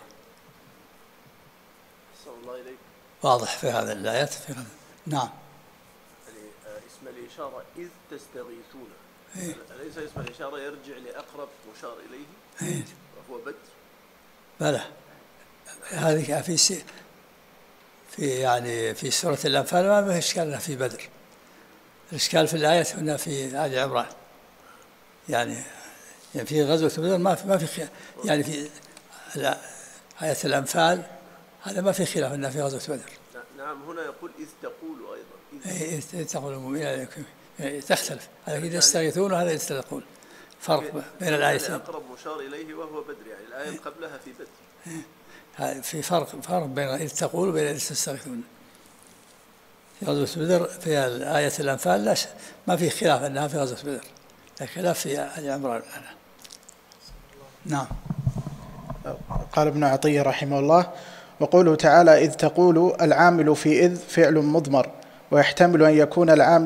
واضح في هذا الآيات في هذا. نعم. اسم الإشارة إذ تستغيثون، أليس اسم الإشارة يرجع لأقرب مشار إليه وهو بدر؟ بلى، هذه في سورة الأنفال ما به إشكال أنها في بدر. الإشكال في الآية هنا في آل عمران، يعني في غزوة بدر ما في يعني في آية الأنفال هذا ما في خلاف أنها في غزوة بدر. نعم هنا يقول إذ تقول أيضا. إذ تقول المؤمنين تختلف، هذا إذا يستغيثون وهذا يستلقون، فرق بين الآيتين. أقرب مشار إليه وهو بدر، يعني الآية قبلها في بدر. في فرق بين إذ تقول وبين إذ تستغيثون. في غزوة بدر في آية الأنفال لا ما في خلاف أنها في غزوة بدر، لكن خلاف في آل عمران. نعم. قال ابن عطية رحمه الله: وقوله تعالى إذ تقول، العامل في إذ فعل مضمر، ويحتمل أن يكون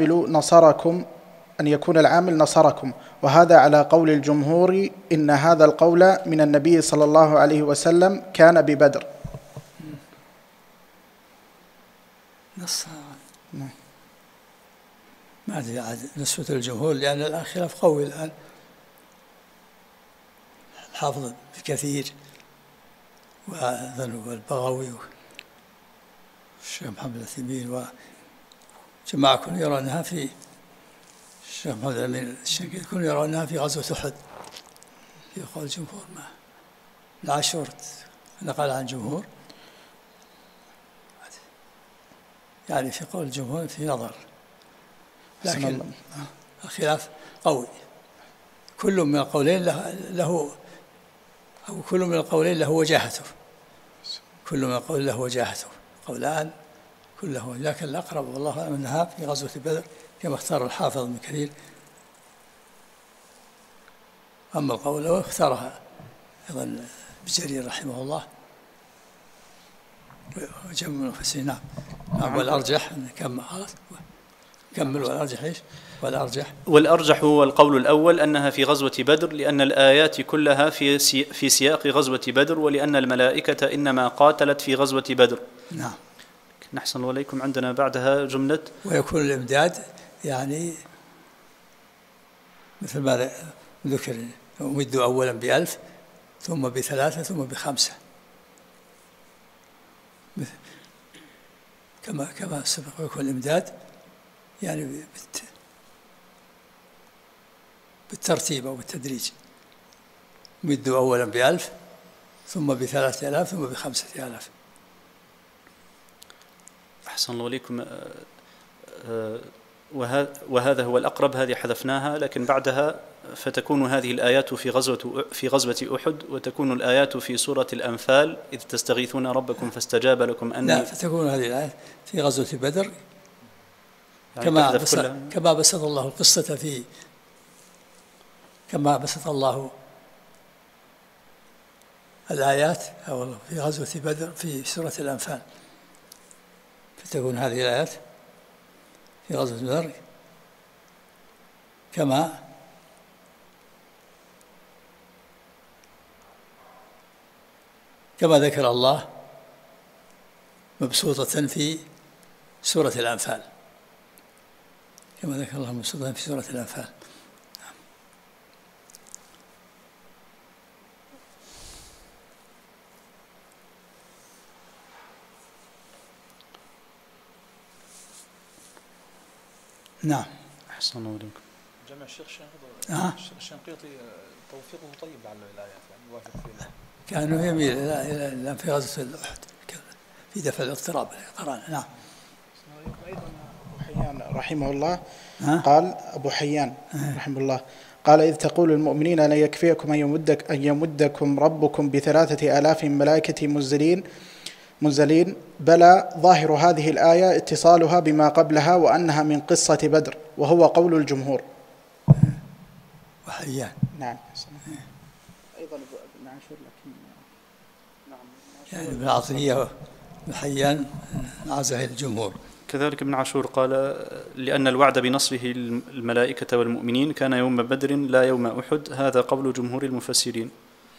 العامل نصركم، وهذا على قول الجمهور إن هذا القول من النبي صلى الله عليه وسلم كان ببدر. نص ما أدري عاد نسبة الجمهور، لأن الآن خلاف قوي الآن. الحافظ بكثير والبغوي والشيخ محمد العثيمين وجماعة كانوا يرونها في الشيخ محمد الأمين الشنقيطي كانوا يرونها في غزوة أحد في قول الجمهور. ما العاشور نقل عن الجمهور يعني في قول الجمهور في نظر، أحسن لكن الله. الخلاف قوي. كل من القولين له أو كل من القولين له وجاهته، كل من القولين له وجاهته، قولان كله، لكن الأقرب والله أعلم أنها في غزوة بدر كما اختار الحافظ ابن كثير. أما القول الأول اختارها أيضا ابن جرير رحمه الله وجمع من المفسرين. نعم. والأرجح كمل. والأرجح إيش؟ والأرجح هو القول الأول أنها في غزوة بدر، لأن الآيات كلها في سياق غزوة بدر، ولأن الملائكة إنما قاتلت في غزوة بدر. نعم. نحسن عليكم. عندنا بعدها جملة ويكون الإمداد يعني مثل ما ذكر، مد أولا ب1000 ثم ب3 ثم ب5، كما سبق. ويكون الإمداد يعني بالترتيب أو بالتدريج، مد أولا ب1000 ثم ب3000 ثم ب5000. أحسن الله عليكم. وهذا هو الأقرب، هذه حذفناها، لكن بعدها فتكون هذه الآيات في غزوة أحد، وتكون الآيات في سورة الأنفال إذ تستغيثون ربكم فاستجاب لكم أني. لا، فتكون هذه الآيات في غزوة بدر، يعني كما بسط الله القصة كما بسط الله الآيات أو في غزوة بدر في سورة الأنفال، فتكون هذه الآيات في غزوة بدر كما ذكر الله مبسوطة في سورة الأنفال، كما ذكر الله مبسوطة في سورة الأنفال. نعم. أحسن الله عليكم. جمع الشيخ الشنقيطي توفيقه طيب على الآيات، يعني يوافق فيها. كانوا يميل إلى في غزوة أحد في دفع الاضطراب. نعم. أيضا أبو حيان رحمه الله قال، أبو حيان رحمه الله قال: إذ تقول المؤمنين أن يكفيكم أن يمدكم ربكم ب3000 ملائكة منزلين، بلى ظاهر هذه الآية اتصالها بما قبلها وأنها من قصة بدر، وهو قول الجمهور. وحيان. نعم. أيضا ابن عاشور، لكن نعم يعني ابن عطية وحيان عزه الجمهور. كذلك ابن عاشور قال: لأن الوعد بنصره الملائكة والمؤمنين كان يوم بدر لا يوم أحد، هذا قول جمهور المفسرين.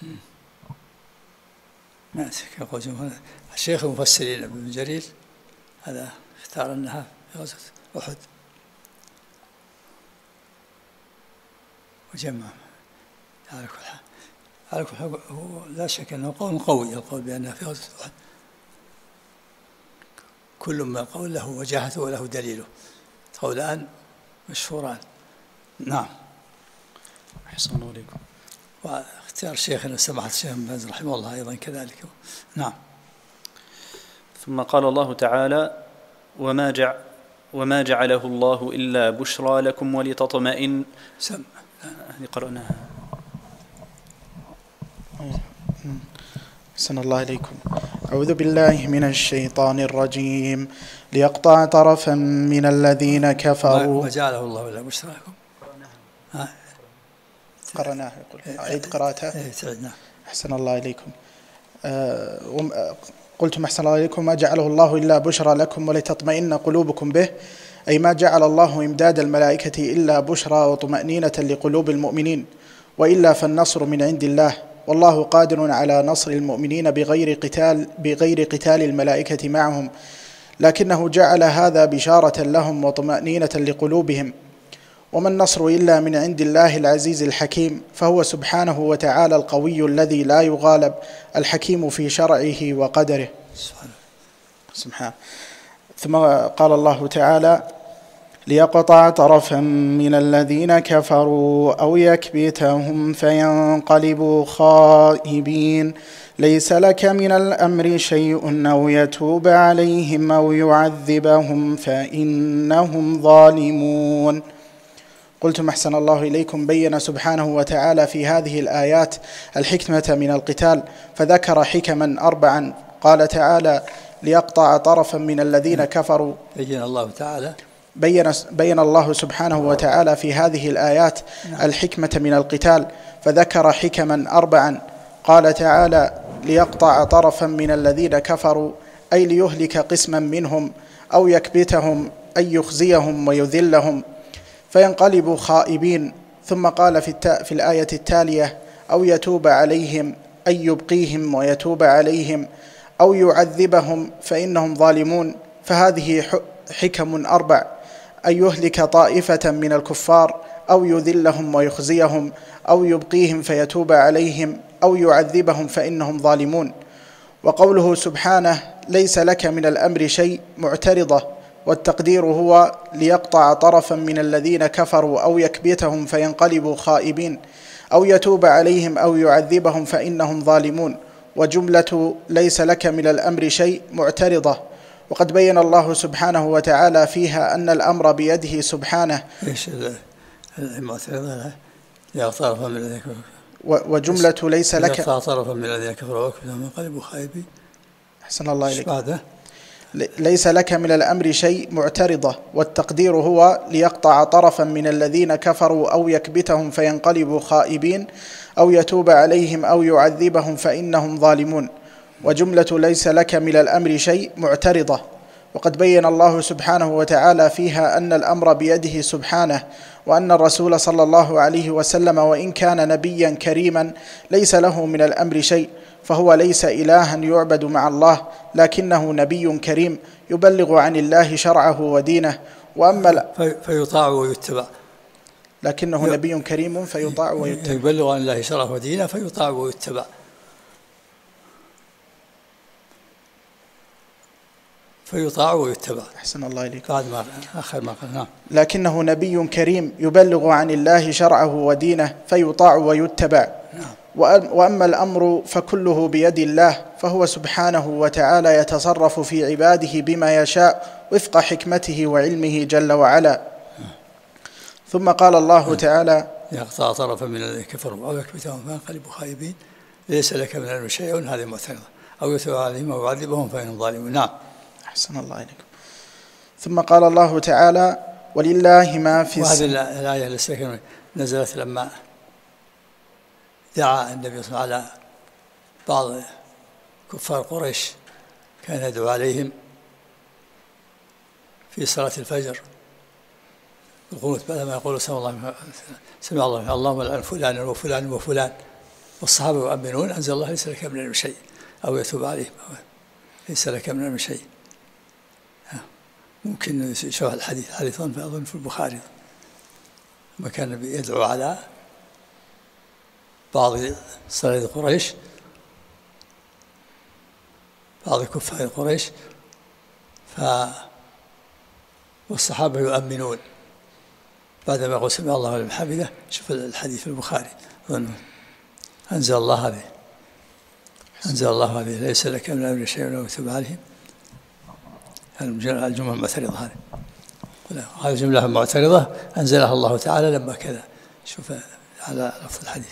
قول جمهور الشيخ المفسرين ابن جرير هذا اختار أنها في غزوة أحد وجمع. على كل حال هو لا شك أنه قول قوي، القول بأنها في غزوة أحد، كل ما قول له وجاهته وله دليله، قولان مشهوران. نعم. أحسن الله عليكم. واختيار شيخنا سماحة الشيخ ابن باز رحمه الله أيضا كذلك. نعم. ثم قال الله تعالى: وما جعله الله إلا بشرى لكم ولتطمئن. هذه قرأناها. أحسن الله إليكم. أعوذ بالله من الشيطان الرجيم. ليقطع طرفا من الذين كفروا. ما جعله الله إلا بشرى لكم. قرأناها. يقول عيد قراءتها. أحسن الله إليكم. قلتم أحسن الله إليكم: ما جعله الله إلا بشرى لكم ولتطمئن قلوبكم به، أي ما جعل الله إمداد الملائكة إلا بشرى وطمأنينة لقلوب المؤمنين، وإلا فالنصر من عند الله، والله قادر على نصر المؤمنين بغير قتال الملائكة معهم، لكنه جعل هذا بشارة لهم وطمأنينة لقلوبهم. وما النصر إلا من عند الله العزيز الحكيم، فهو سبحانه وتعالى القوي الذي لا يغالب، الحكيم في شرعه وقدره. سبحانه. ثم قال الله تعالى: ليقطع طرفا من الذين كفروا أو يكبتهم فينقلبوا خائبين ليس لك من الأمر شيء أو يتوب عليهم أو يعذبهم فإنهم ظالمون. قلتم أحسن الله إليكم: بين سبحانه وتعالى في هذه الآيات الحكمة من القتال، فذكر حكما 4. قال تعالى: ليقطع طرفا من الذين كفروا. بين الله سبحانه وتعالى في هذه الآيات الحكمة من القتال، فذكر حكما 4. قال تعالى: ليقطع طرفا من الذين كفروا، أي ليهلك قسما منهم، أو يكبتهم أي يخزيهم ويذلهم فينقلبوا خائبين. ثم قال في الآية التالية: أو يتوب عليهم، أي يبقيهم ويتوب عليهم، أو يعذبهم فإنهم ظالمون. فهذه حكم 4: أن يهلك طائفة من الكفار، أو يذلهم ويخزيهم، أو يبقيهم فيتوب عليهم، أو يعذبهم فإنهم ظالمون. وقوله سبحانه: ليس لك من الأمر شيء، معترضة، والتقدير هو: ليقطع طرفا من الذين كفروا أو يكبتهم فينقلبوا خائبين، أو يتوب عليهم أو يعذبهم فإنهم ظالمون. وجملة ليس لك من الأمر شيء معترضة، وقد بين الله سبحانه وتعالى فيها أن الأمر بيده سبحانه. إيش المعترضة؟ يقطع طرفا من الذين كفروا، وجملة ليس لك، يقطع طرفا من الذين كفروا وكلهم ينقلبوا خائبين. أحسن الله إليك. بعده: ليس لك من الأمر شيء معترضة، والتقدير هو: ليقطع طرفا من الذين كفروا أو يكبتهم فينقلبوا خائبين، أو يتوب عليهم أو يعذبهم فإنهم ظالمون. وجملة ليس لك من الأمر شيء معترضة، وقد بين الله سبحانه وتعالى فيها أن الأمر بيده سبحانه، وأن الرسول صلى الله عليه وسلم وإن كان نبيا كريما ليس له من الأمر شيء، فهو ليس إلها يعبد مع الله، لكنه نبي كريم يبلغ عن الله شرعه ودينه. وأما فيطاع ويتبع، لكنه نبي كريم فيطاع ويتبع، يبلغ عن الله شرعه ودينه فيطاع ويتبع. فيطاع ويتبع. أحسن الله إليك. بعد ما آخر ما قال: نعم. لكنه نبي كريم يبلغ عن الله شرعه ودينه فيطاع ويتبع. نعم. وأما الأمر فكله بيد الله، فهو سبحانه وتعالى يتصرف في عباده بما يشاء وفق حكمته وعلمه جل وعلا. ثم قال الله تعالى: يقطع طرفا من الذين كفروا أو يكبتهم فينقلبوا خائبين ليس لك من الأمر شيء، هذه معترضة، أو يتوب عليهم أو يعذبهم فإنهم ظالمون. نعم. أحسن الله إليكم. ثم قال الله تعالى: ولله ما في وهذه الآية التي نزلت لما دعا النبي صلى الله عليه وسلم على بعض كفار قريش، كان يدعو عليهم في صلاة الفجر القنوت بعدما يقول: سمع الله اللهم لعن فلان وفلان وفلان، والصحابة يؤمنون: أنزل الله ليس لك من الأمر شيء، أو يتوب عليهم ليس لك من الأمر شيء. ممكن شوف الحديث حديثا أظن في البخاري، ما كان يدعو على بعض صلاة قريش، بعض كفار قريش، والصحابة يؤمنون بعدما يقول: سمع الله لمن حمده. شوف الحديث في البخاري، أنزل الله هذه ليس لك من الأمر شيء أو يتوب عليهم. الجملة المعترضة هذه الجملة المعترضة أنزلها الله تعالى لما كذا. شوف على لفظ الحديث.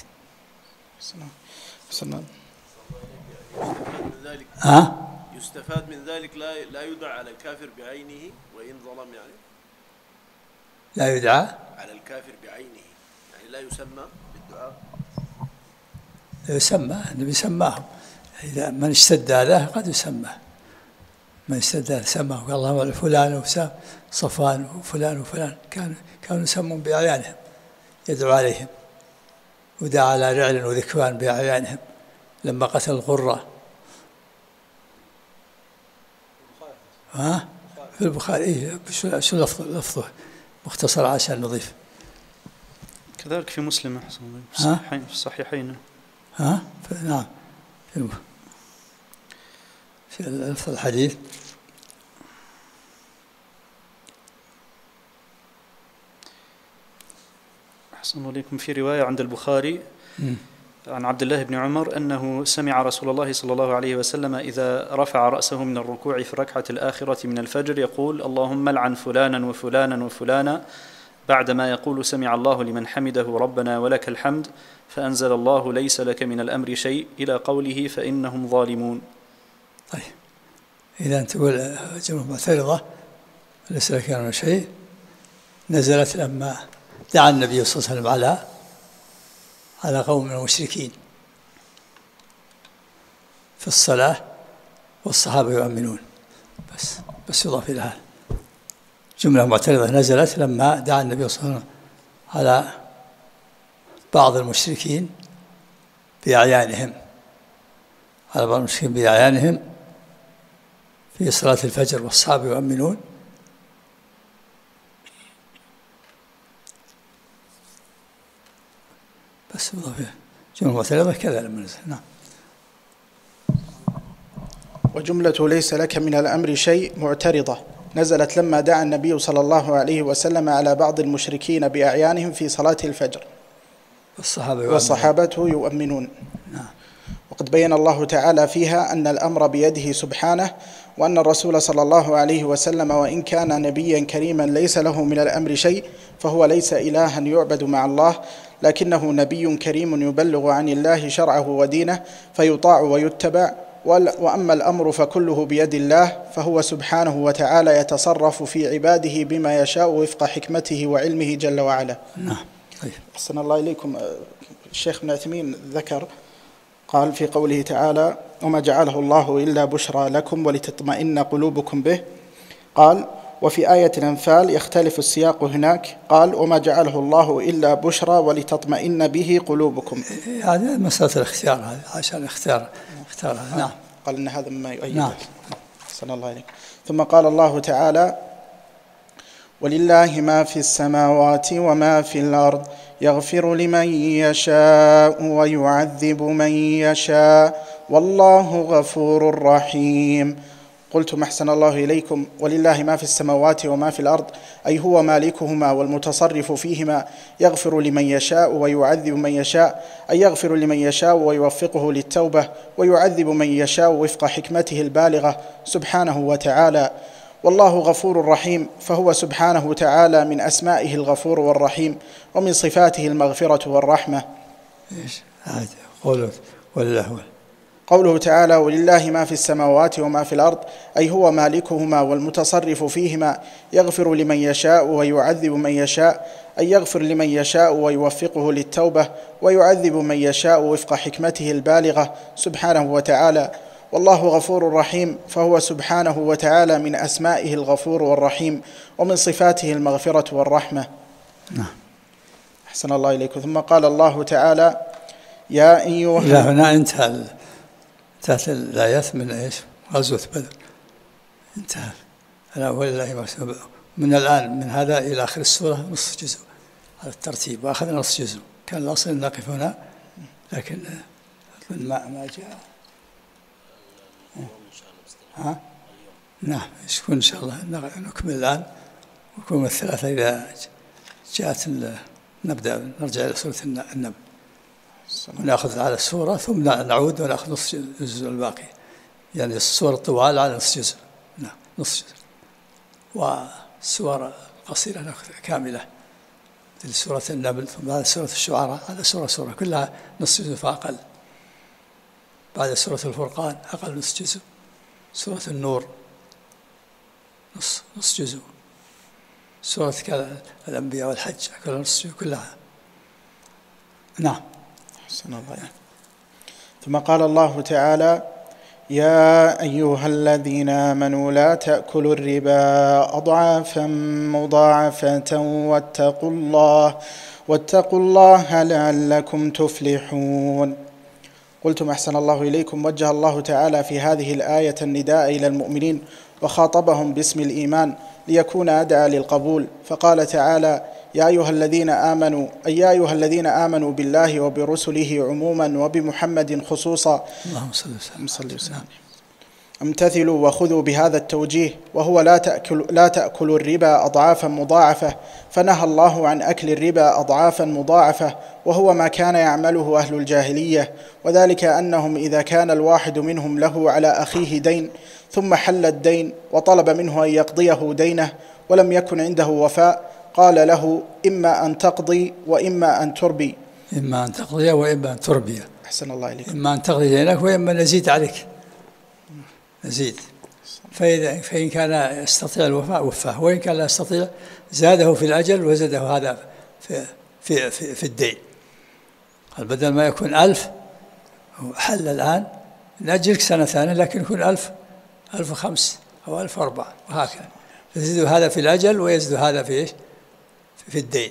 يستفاد من ذلك لا يدعى على الكافر بعينه وإن ظلم، يعني لا يدعى على الكافر بعينه، يعني لا يسمى بالدعاء. لا يسمى، النبي سماهم. إذا من اشتد هذا قد يسمى، من اشتد سماه، قال: اللهم فلان صفوان وفلان وفلان كانوا يسمون بأعيانهم، يدعو عليهم، ودعا على رعل وذكوان بأعيانهم لما قتل القرة. في البخاري. شو لفظه مختصر عشان نضيف. كذلك في مسلم أحسن في الصحيحين. نعم. في لفظ الحديث: أحسن الله إليكم. في رواية عند البخاري عن عبد الله بن عمر أنه سمع رسول الله صلى الله عليه وسلم إذا رفع رأسه من الركوع في الركعة الآخرة من الفجر يقول اللهم لعن فلانا وفلانا وفلانا، بعدما يقول سمع الله لمن حمده ربنا ولك الحمد، فأنزل الله ليس لك من الأمر شيء إلى قوله فإنهم ظالمون. طيب إذا تقول جملة معترضة ليس لك من شيء نزلت لما دعا النبي صلى الله عليه وسلم على قوم من المشركين في الصلاة والصحابة يؤمنون، بس يضاف إليها جملة معترضة نزلت لما دعا النبي صلى الله عليه وسلم على بعض المشركين بأعيانهم في صلاة الفجر والصحابة يؤمنون. بس جملة معترضة كذا لما نزل. نعم. وجملة ليس لك من الأمر شيء معترضة نزلت لما دعا النبي صلى الله عليه وسلم على بعض المشركين بأعيانهم في صلاة الفجر والصحابة يؤمنون. نعم. وقد بين الله تعالى فيها أن الأمر بيده سبحانه، وأن الرسول صلى الله عليه وسلم وإن كان نبيا كريما ليس له من الأمر شيء، فهو ليس إلها يعبد مع الله، لكنه نبي كريم يبلغ عن الله شرعه ودينه فيطاع ويتبع. وأما الأمر فكله بيد الله، فهو سبحانه وتعالى يتصرف في عباده بما يشاء وفق حكمته وعلمه جل وعلا. نعم. طيب. أحسن الله إليكم. الشيخ ابن عثيمين ذكر قال في قوله تعالى وما جعله الله إلا بشرى لكم ولتطمئن قلوبكم به، قال وفي آية الأنفال يختلف السياق هناك، قال وما جعله الله إلا بشرى ولتطمئن به قلوبكم. هذه مسألة الاختيار، هذا عشان اختارها. نعم. قال إن هذا مما يؤيد. نعم. أحسن الله إليك. ثم قال الله تعالى ولله ما في السماوات وما في الأرض يغفر لمن يشاء ويعذب من يشاء والله غفور رحيم. قلتم أحسن الله إليكم ولله ما في السماوات وما في الأرض، أي هو مالكهما والمتصرف فيهما، يغفر لمن يشاء ويعذب من يشاء، أي يغفر لمن يشاء ويوفقه للتوبة ويعذب من يشاء وفق حكمته البالغة سبحانه وتعالى. والله غفور رحيم، فهو سبحانه وتعالى من أسمائه الغفور والرحيم، ومن صفاته المغفرة والرحمة. إيش هذا قوله ولله؟ قوله تعالى ولله ما في السماوات وما في الأرض، أي هو مالكهما والمتصرف فيهما، يغفر لمن يشاء ويعذب من يشاء، أي يغفر لمن يشاء ويوفقه للتوبة ويعذب من يشاء وفق حكمته البالغة سبحانه وتعالى. والله غفور رحيم، فهو سبحانه وتعالى من أسمائه الغفور والرحيم، ومن صفاته المغفرة والرحمة. نعم. أحسن الله إليكم. ثم قال الله تعالى يا أيها إلى هنا انتهت الآيات من إيش؟ غزوة بدر انتهى. ألا ولله من الآن من هذا إلى آخر السورة نصف جزء على الترتيب، وأخذنا نصف جزء. كان الأصل أن نقف هنا، لكن ما جاء. ها؟ نعم. يكون إن شاء الله نكمل الآن، ويكون من الثلاثة إذا جاءت نبدأ نرجع إلى سورة النمل ونأخذ على السورة، ثم نعود ونأخذ نصف الجزء الباقي، يعني السورة الطوال على نصف جزء. نعم نصف جزء، والسور القصيرة نأخذ كاملة مثل سورة النمل، ثم بعد سورة الشعراء على سورة كلها نصف جزء فأقل، بعد سورة الفرقان أقل نصف جزء، سورة النور نصف جزء، سورة الأنبياء والحج كلها نصف جزء كلها. نعم. أحسن الله. ثم قال الله تعالى يا أيها الذين آمنوا لا تأكلوا الربا أضعافا مضاعفة واتقوا الله لعلكم تفلحون. قلتم أحسن الله إليكم وجه الله تعالى في هذه الآية النداء إلى المؤمنين وخاطبهم باسم الإيمان ليكون أدعى للقبول، فقال تعالى يا أيها الذين آمنوا، أي يا أيها الذين آمنوا بالله وبرسله عموما وبمحمد خصوصا. اللهم صل وسلم. امتثلوا وخذوا بهذا التوجيه، وهو لا تأكلوا الربا أضعافا مضاعفة، فنهى الله عن أكل الربا أضعافا مضاعفة، وهو ما كان يعمله أهل الجاهلية، وذلك أنهم إذا كان الواحد منهم له على أخيه دين ثم حل الدين وطلب منه أن يقضيه دينه ولم يكن عنده وفاء، قال له إما أن تقضي وإما أن تربي. إما أن تقضي وإما أن تربي. أحسن الله إليك. إما أن تقضي دينك وإما نزيد عليك، نزيد. فإن كان يستطيع الوفاء وفاه، وإن كان لا يستطيع زاده في الأجل وزاده هذا في الدين. قال بدل ما يكون 1000 حل الآن نأجلك سنة ثانية، لكن يكون 1000 1005 أو 1004 وهكذا، يزيد هذا في الأجل ويزيد هذا في إيش؟ في الدين.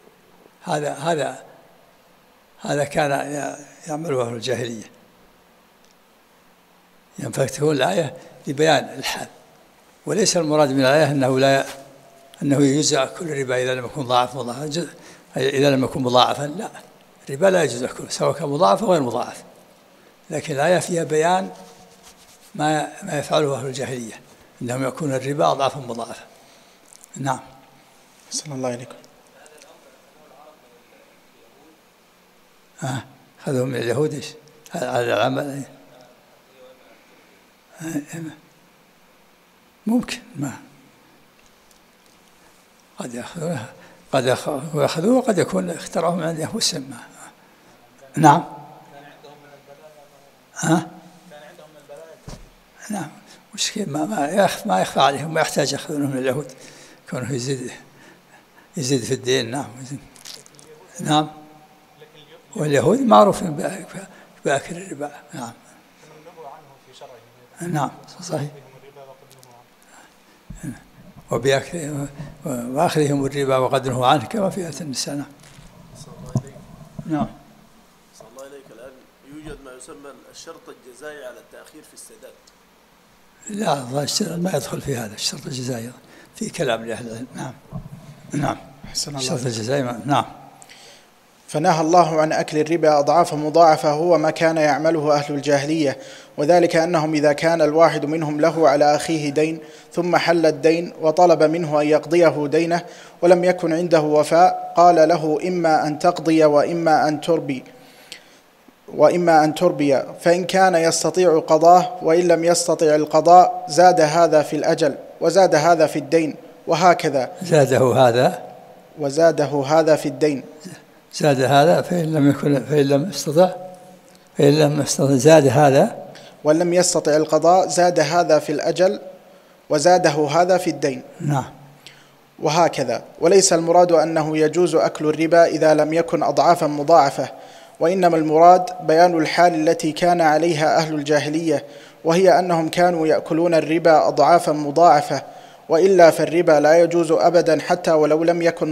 هذا كان يعمله أهل الجاهلية. ينفتحون الآية لبيان الحال، وليس المراد من الآية أنه يجزع كل ربا إذا لم يكن إذا لم يكن مضاعفا. لا، الربا لا يجوز كله سواء كان مضاعف أو غير مضاعف، لكن الآية فيها بيان ما يفعله أهل الجاهلية، أنهم يكون الربا أضعافا مضاعفة. نعم. أحسن الله إليكم. خذوه من اليهود إيش؟ هذا العمل ممكن ما قد يأخذوه وقد يكون اخترعوه من عند أنفسهم. نعم. كان عندهم من البلايا. نعم. مشكلة ما يخفى عليهم، ما يحتاج يأخذونه من اليهود كونه يزيد في الدين. نعم. نعم. واليهود معروفين بأكل الربا. نعم. نعم صحيح. وأخذهم الربا وقد نهوا عنه كما في آية النساء. نعم. نعم. صلى الله عليك. الآن يوجد ما يسمى الشرط الجزائي على التأخير في السداد. لا، ما يدخل في هذا الشرط الجزائي، في كلام لأهل العلم. نعم. نعم. الشرط الجزائي. نعم. فنهى الله عن أكل الربا أضعافا مضاعفة، هو ما كان يعمله أهل الجاهلية، وذلك أنهم إذا كان الواحد منهم له على أخيه دين ثم حل الدين وطلب منه أن يقضيه دينه ولم يكن عنده وفاء، قال له إما أن تقضي وإما أن تربي، فإن كان يستطيع قضاه وإن لم يستطع القضاء زاد هذا في الأجل وزاد هذا في الدين، وهكذا. زاده هذا في الدين. زاد هذا فإن لم يستطع زاد هذا، وإن لم يستطع القضاء زاد هذا في الأجل وزاده هذا في الدين. نعم. وهكذا. وليس المراد أنه يجوز أكل الربا إذا لم يكن أضعافا مضاعفة، وإنما المراد بيان الحال التي كان عليها أهل الجاهلية، وهي أنهم كانوا يأكلون الربا أضعافا مضاعفة، وإلا فالربا لا يجوز أبدا حتى ولو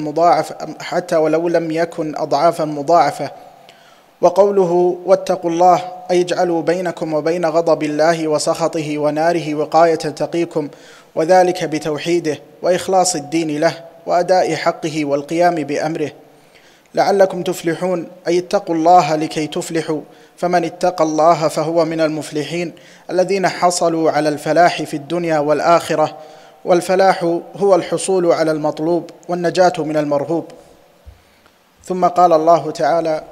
لم يكن أضعافا مضاعفة. وقوله واتقوا الله أي اجعلوا بينكم وبين غضب الله وسخطه وناره وقاية تقيكم، وذلك بتوحيده وإخلاص الدين له وأداء حقه والقيام بأمره لعلكم تفلحون، أي اتقوا الله لكي تفلحوا، فمن اتقى الله فهو من المفلحين الذين حصلوا على الفلاح في الدنيا والآخرة، والفلاح هو الحصول على المطلوب والنجاة من المرهوب. ثم قال الله تعالى.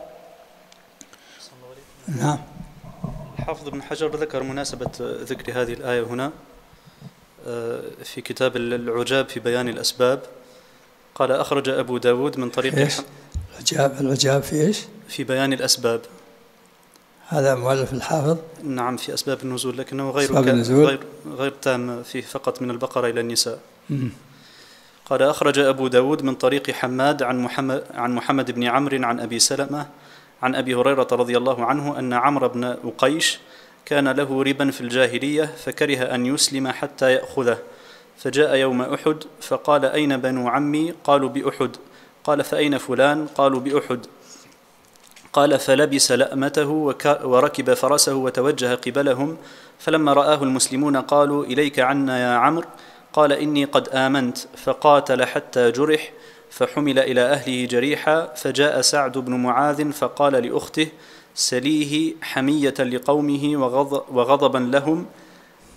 نعم. الحافظ ابن حجر ذكر مناسبة ذكر هذه الآية هنا في كتاب العجاب في بيان الأسباب. قال أخرج أبو داود من طريق العجاب في إيش؟ في بيان الأسباب. هذا مؤلف الحافظ. نعم، في أسباب النزول، لكنه غير تام، فيه فقط من البقرة إلى النساء. قال أخرج أبو داود من طريق حماد عن محمد بن عمرو عن أبي سلمة عن أبي هريرة رضي الله عنه أن عمرو بن أقيش كان له ربا في الجاهلية فكره أن يسلم حتى يأخذه، فجاء يوم أحد فقال أين بنو عمي؟ قالوا بأحد. قال فأين فلان؟ قالوا بأحد. قال فلبس لأمته وركب فرسه وتوجه قبلهم، فلما رآه المسلمون قالوا إليك عنا يا عمرو، قال إني قد آمنت، فقاتل حتى جرح فحمل إلى أهله جريحا، فجاء سعد بن معاذ فقال لأخته سليه حمية لقومه وغضبا لهم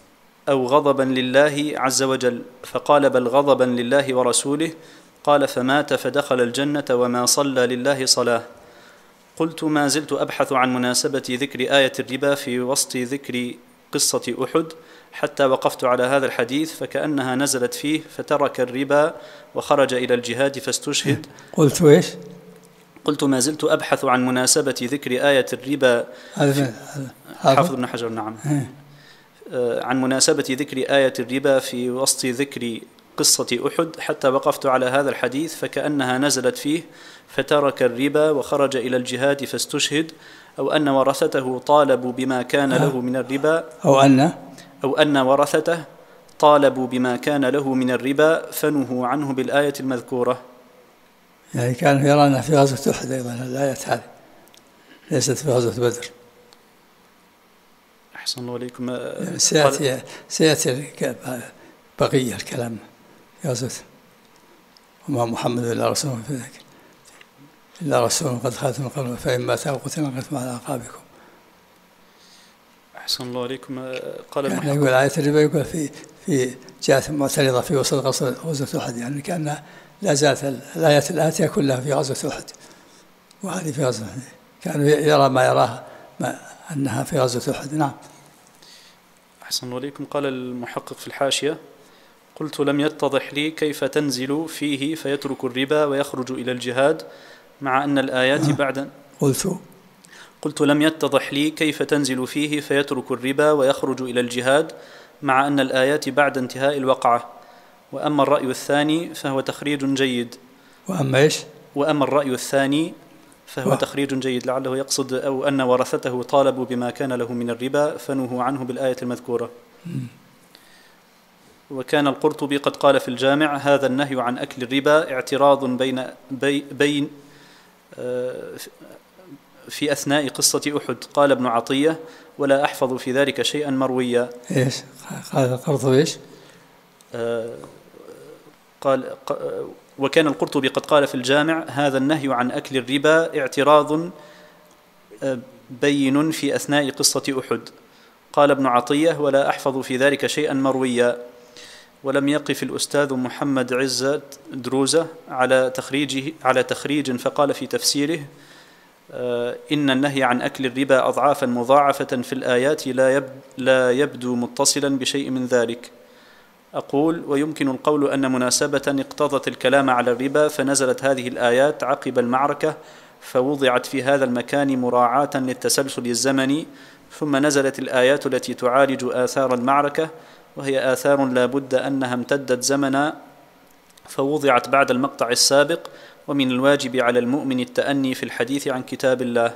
أو غضبا لله عز وجل؟ فقال: بل غضبا لله ورسوله. قال: فمات فدخل الجنة وما صلى لله صلاة. قلت: ما زلت أبحث عن مناسبة ذكر آية الربا في وسط ذكر قصة أحد حتى وقفت على هذا الحديث فكأنها نزلت فيه فترك الربا وخرج إلى الجهاد فاستشهد. قلت إيش؟ قلت: ما زلت أبحث عن مناسبة ذكر آية الربا حافظ ابن حجر، نعم، عن مناسبة ذكر آية الربا في وسط ذكر قصة أحد حتى وقفت على هذا الحديث فكأنها نزلت فيه فترك الربا وخرج إلى الجهاد فاستشهد، أو أن ورثته طالبوا بما كان له من الربا، أو أن ورثته طالبوا بما كان له من الربا فنهوا عنه بالآية المذكورة. يعني كانوا يرانا في غزوة أحد أيضا الآية هذه ليست في غزوة بدر. أحسن الله عليكم. سيأتي بقية الكلام في غزوة وما محمد إلا رسول في ذلك إلا رسول قد خلت من قبل فإما مات أو قتل انقلبتم على أعقابكم. أحسن الله عليكم. قال يعني يقول آية الربا يقول في جاءت معترضة في وسط غزوة أحد، يعني كأن لا زالت الآيات الآتية كلها في غزوة أحد وهذه في غزوة أحد. كانوا يرى ما يراه أنها في غزوة أحد. نعم. أحسن الله عليكم. قال المحقق في الحاشية: قلت: لم يتضح لي كيف تنزل فيه فيترك الربا ويخرج إلى الجهاد مع أن الآيات بعد قلت: لم يتضح لي كيف تنزل فيه فيترك الربا ويخرج إلى الجهاد مع أن الآيات بعد انتهاء الوقعة. وأما الرأي الثاني فهو تخريج جيد. وأما الرأي الثاني فهو تخريج جيد، لعله يقصد أو أن ورثته طالبوا بما كان له من الربا فنهوا عنه بالآية المذكورة. وكان القرطبي قد قال في الجامع: هذا النهي عن أكل الربا اعتراض بين في أثناء قصة أحد. قال ابن عطية: ولا أحفظ في ذلك شيئا مرويا. إيش قال القرطبي؟ إيش قال؟ وكان القرطبي قد قال في الجامع: هذا النهي عن أكل الربا اعتراض بين في أثناء قصة أحد. قال ابن عطية: ولا أحفظ في ذلك شيئا مرويا. ولم يقف الأستاذ محمد عزة دروزة على تخريج فقال في تفسيره: إن النهي عن أكل الربا أضعافا مضاعفة في الآيات لا يبدو متصلا بشيء من ذلك. أقول: ويمكن القول أن مناسبة اقتضت الكلام على الربا فنزلت هذه الآيات عقب المعركة فوضعت في هذا المكان مراعاة للتسلسل الزمني، ثم نزلت الآيات التي تعالج آثار المعركة، وهي آثار لا بد أنها امتدت زمنا فوضعت بعد المقطع السابق، ومن الواجب على المؤمن التأني في الحديث عن كتاب الله.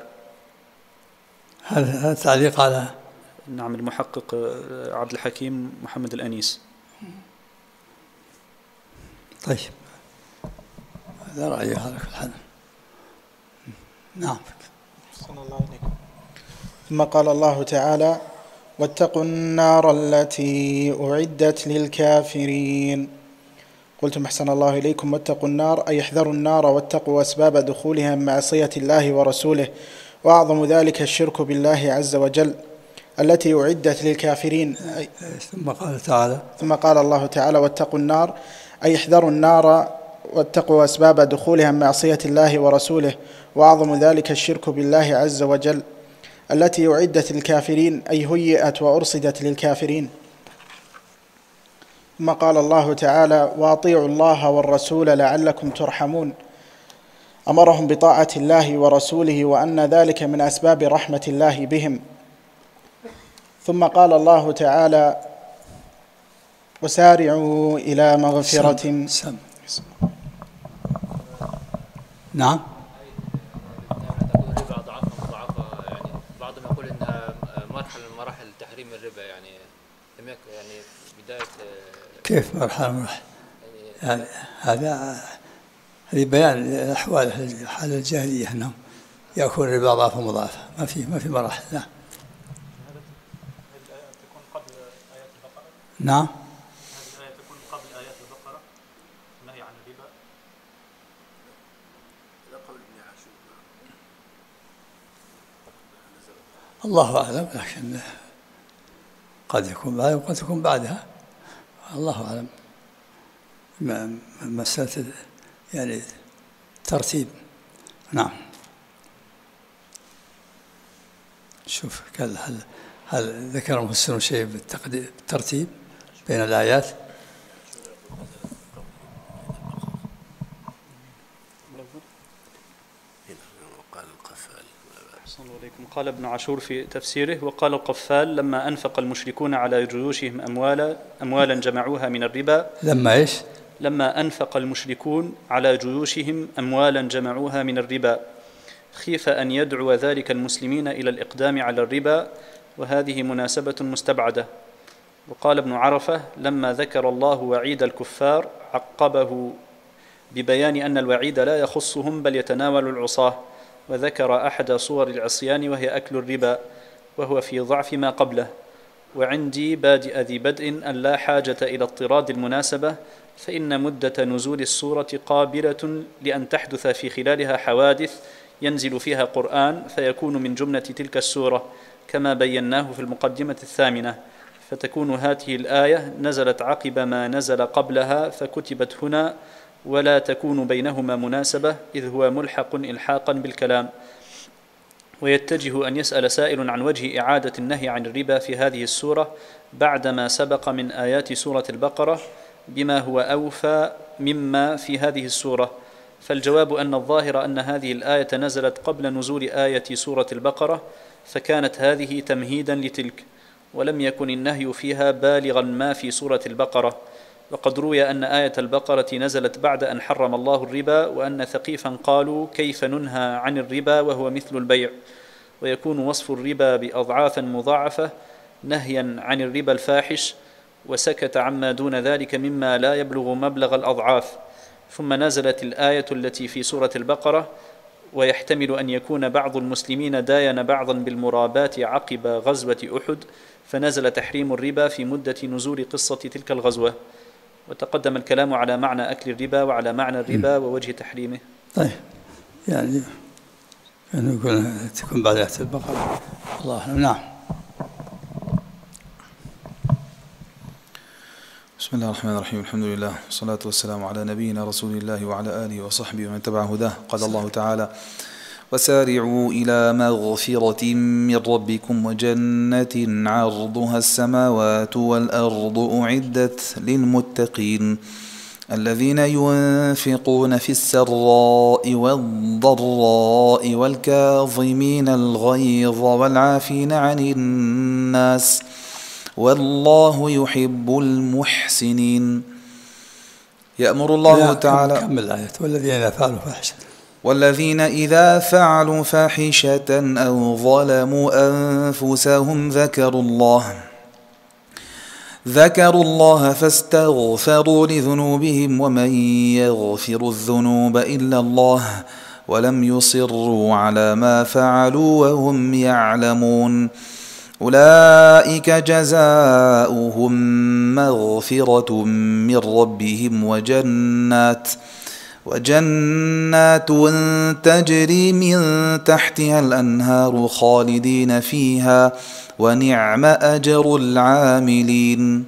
هذا تعليق على نعم المحقق عبد الحكيم محمد الأنيس. طيب هذا رأيي على كل حال. نعم. صلى الله عليكم. ثم قال الله تعالى: واتقوا النار التي أعدت للكافرين. قلتم: أحسن الله إليكم. واتقوا النار أي احذروا النار واتقوا أسباب دخولها من معصية الله ورسوله، وأعظم ذلك الشرك بالله عز وجل التي أعدت للكافرين. ثم قال الله تعالى: واتقوا النار أي احذروا النار واتقوا أسباب دخولها من معصية الله ورسوله، وأعظم ذلك الشرك بالله عز وجل التي أعدت للكافرين أي هيئت وأرصدت للكافرين. ثم قال الله تعالى: وأطيعوا الله والرسول لعلكم ترحمون. أمرهم بطاعة الله ورسوله وأن ذلك من أسباب رحمة الله بهم. ثم قال الله تعالى: وسارعوا إلى مغفرة. نعم. تكون الربا أضعافها مضاعفة، يعني بعضهم يقول إنها مرحلة من مراحل تحريم الربا، يعني لم يكن يعني بداية. كيف مرحلة؟ يعني هذا بيان أحوال حال الجاهلية أنهم يأكل الربا أضعافا مضاعفة، ما في مراحل. لا. هذه الآية تكون قبل آيات البقرة. نعم. هذه الآية تكون قبل آيات البقرة، النهي عن الربا. قبل ابن عاشور. الله أعلم، لكن قد يكون بعدها وقد يكون بعدها، الله أعلم. مسألة يعني ترتيب. نعم. شوف هل ذكر المفسرون شيء بالترتيب بين الآيات؟ قال ابن عاشور في تفسيره: وقال القفال: لما أنفق المشركون على جيوشهم أموالا جمعوها من الربا. لما إيش؟ لما أنفق المشركون على جيوشهم أموالا جمعوها من الربا، خيف أن يدعو ذلك المسلمين إلى الإقدام على الربا، وهذه مناسبة مستبعدة. وقال ابن عرفة: لما ذكر الله وعيد الكفار عقبه ببيان أن الوعيد لا يخصهم بل يتناول العصاة، وذكر أحد صور العصيان وهي أكل الربا، وهو في ضعف ما قبله. وعندي بادئ ذي بدء أن لا حاجة إلى اضطراد المناسبة، فإن مدة نزول السورة قابلة لأن تحدث في خلالها حوادث ينزل فيها قرآن فيكون من جملة تلك السورة، كما بيناه في المقدمة الثامنة، فتكون هذه الآية نزلت عقب ما نزل قبلها فكتبت هنا، ولا تكون بينهما مناسبة إذ هو ملحق إلحاقا بالكلام. ويتجه أن يسأل سائل عن وجه إعادة النهي عن الربا في هذه السورة بعدما سبق من آيات سورة البقرة بما هو أوفى مما في هذه السورة. فالجواب أن الظاهر أن هذه الآية نزلت قبل نزول آية سورة البقرة، فكانت هذه تمهيدا لتلك، ولم يكن النهي فيها بالغا ما في سورة البقرة. وقد روي أن آية البقرة نزلت بعد أن حرم الله الربا، وأن ثقيفا قالوا: كيف ننهى عن الربا وهو مثل البيع؟ ويكون وصف الربا بأضعاف مضاعفة نهيا عن الربا الفاحش، وسكت عما دون ذلك مما لا يبلغ مبلغ الأضعاف. ثم نزلت الآية التي في سورة البقرة: ويحتمل أن يكون بعض المسلمين داين بعضا بالمرابات عقب غزوة أحد، فنزل تحريم الربا في مدة نزول قصة تلك الغزوة. وتقدم الكلام على معنى أكل الربا وعلى معنى الربا ووجه تحريمه. طيب، يعني يقول تكون بعد آية البقرة، الله أعلم. نعم. بسم الله الرحمن الرحيم، الحمد لله والصلاة والسلام على نبينا رسول الله وعلى آله وصحبه ومن تبع هداه. قال الله تعالى: وسارعوا إلى مغفرة من ربكم وجنة عرضها السماوات والأرض أعدت للمتقين الذين ينفقون في السراء والضراء والكاظمين الغيظ والعافين عن الناس والله يحب المحسنين. يأمر الله تعالى. كمل الآية: والذين إذا فعلوا فاحشة أو ظلموا أنفسهم ذكروا الله فاستغفروا لذنوبهم ومن يغفر الذنوب إلا الله ولم يصروا على ما فعلوا وهم يعلمون أولئك جزاؤهم مغفرة من ربهم وجنات تجري من تحتها الأنهار خالدين فيها ونعم أجر العاملين.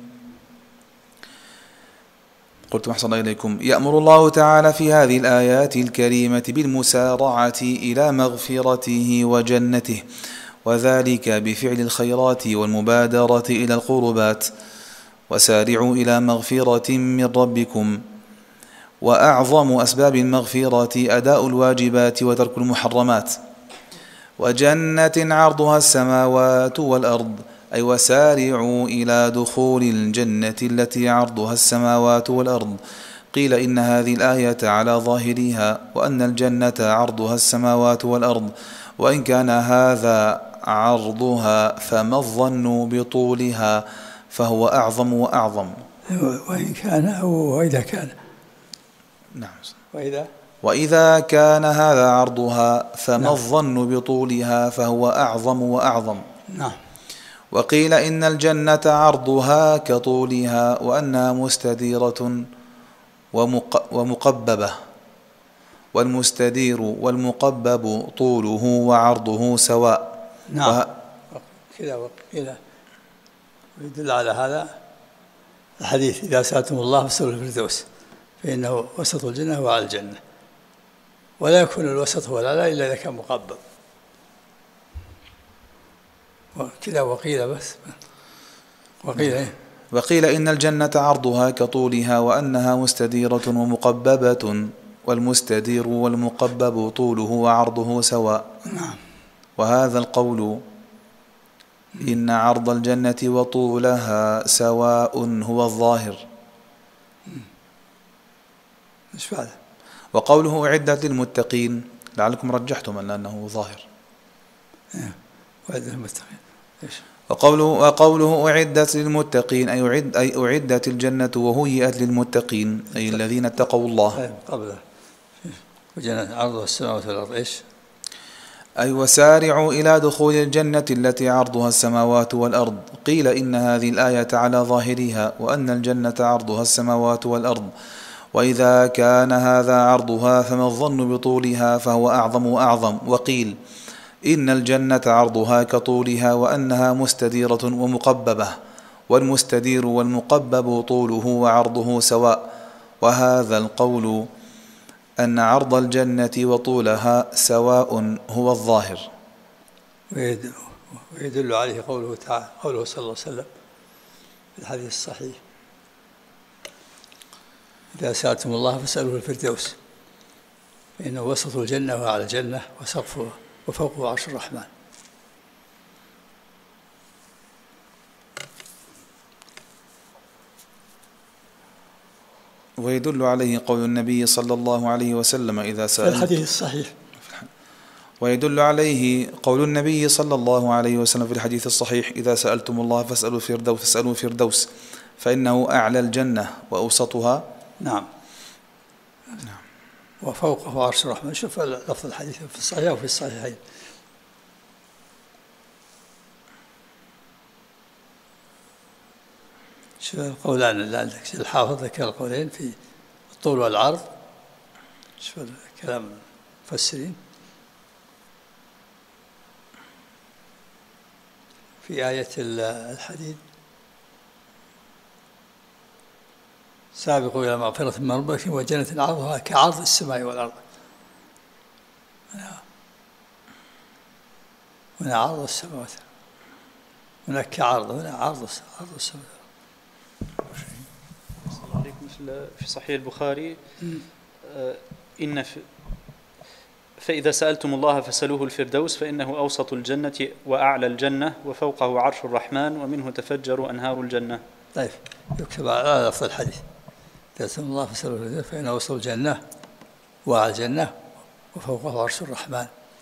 قلت أحسن إليكم. يأمر الله تعالى في هذه الآيات الكريمة بالمسارعة إلى مغفرته وجنته، وذلك بفعل الخيرات والمبادرة إلى القربات. وسارعوا إلى مغفرة من ربكم، وأعظم أسباب المغفرة أداء الواجبات وترك المحرمات. وجنة عرضها السماوات والأرض، أي وسارعوا إلى دخول الجنة التي عرضها السماوات والأرض. قيل إن هذه الآية على ظاهرها وأن الجنة عرضها السماوات والأرض، وإن كان هذا عرضها فما الظن بطولها، فهو أعظم وأعظم. وإن كان أو وإذا كان. نعم. وإذا كان هذا عرضها فما الظن بطولها، فهو أعظم وأعظم. نعم. وقيل إن الجنة عرضها كطولها، وأنها مستديرة ومقببة، والمستدير والمقبب طوله وعرضه سواء. نعم. ويدل على هذا الحديث إذا سألتم الله فاسألوه الفردوس فإنه وسط الجنة وأعلى الجنة، ولا يكون الوسط هو الأعلى إلا إذا كان مقبب. وكذا وقيل بس وقيل إيه؟ وقيل إن الجنة عرضها كطولها وأنها مستديرة ومقببة، والمستدير والمقبب طوله وعرضه سواء. وهذا القول إن عرض الجنة وطولها سواء هو الظاهر. إيش بعد؟ وقوله أعدت للمتقين لعلكم رجحتم أنه ظاهر. وعد المتقين. إيش؟ وقوله أعدت للمتقين أي أعدت الجنة وهيئت للمتقين أي الذين اتقوا الله. طيب قبله وجنة عرضها السماوات والأرض إيش؟ أي وسارعوا إلى دخول الجنة التي عرضها السماوات والأرض. قيل إن هذه الآية على ظاهرها وأن الجنة عرضها السماوات والأرض، وإذا كان هذا عرضها فما الظن بطولها فهو أعظم وأعظم. وقيل إن الجنة عرضها كطولها وأنها مستديرة ومقببة، والمستدير والمقبب طوله وعرضه سواء. وهذا القول أن عرض الجنة وطولها سواء هو الظاهر. ويدل عليه قوله تعالى قوله صلى الله عليه وسلم في الحديث الصحيح إذا سألتم الله فاسألوه الفردوس فإنه وسط الجنة وأعلى الجنة وسقفه وفوقه عرش الرحمن. ويدل عليه قول النبي صلى الله عليه وسلم إذا سألت الحديث الصحيح. ويدل عليه قول النبي صلى الله عليه وسلم في الحديث الصحيح إذا سألتم الله فاسألوا الفردوس فإنه أعلى الجنة وأوسطها. نعم. وفوقه عرش الرحمن. شوف لفظ الحديث في الصحيح وفي الصحيحين. شوف القولان اللي عندك الحافظ ذكر القولين في الطول والعرض. شوف كلام المفسرين في آية الحديد سابقوا إلى مغفرة من ربكم وجنة عرضها كعرض السماء والأرض. هنا عرض السماوات، هناك كعرض، هنا عرض السماوات. في صحيح البخاري إن فإذا سألتم الله فاسألوه الفردوس فإنه أوسط الجنة وأعلى الجنة وفوقه عرش الرحمن ومنه تفجر أنهار الجنة. طيب يكتب على لفظ الحديث إذا سألتم الله فاسألوه الفردوس فإنه أوسط الجنة وأعلى الجنة وفوقه عرش الرحمن.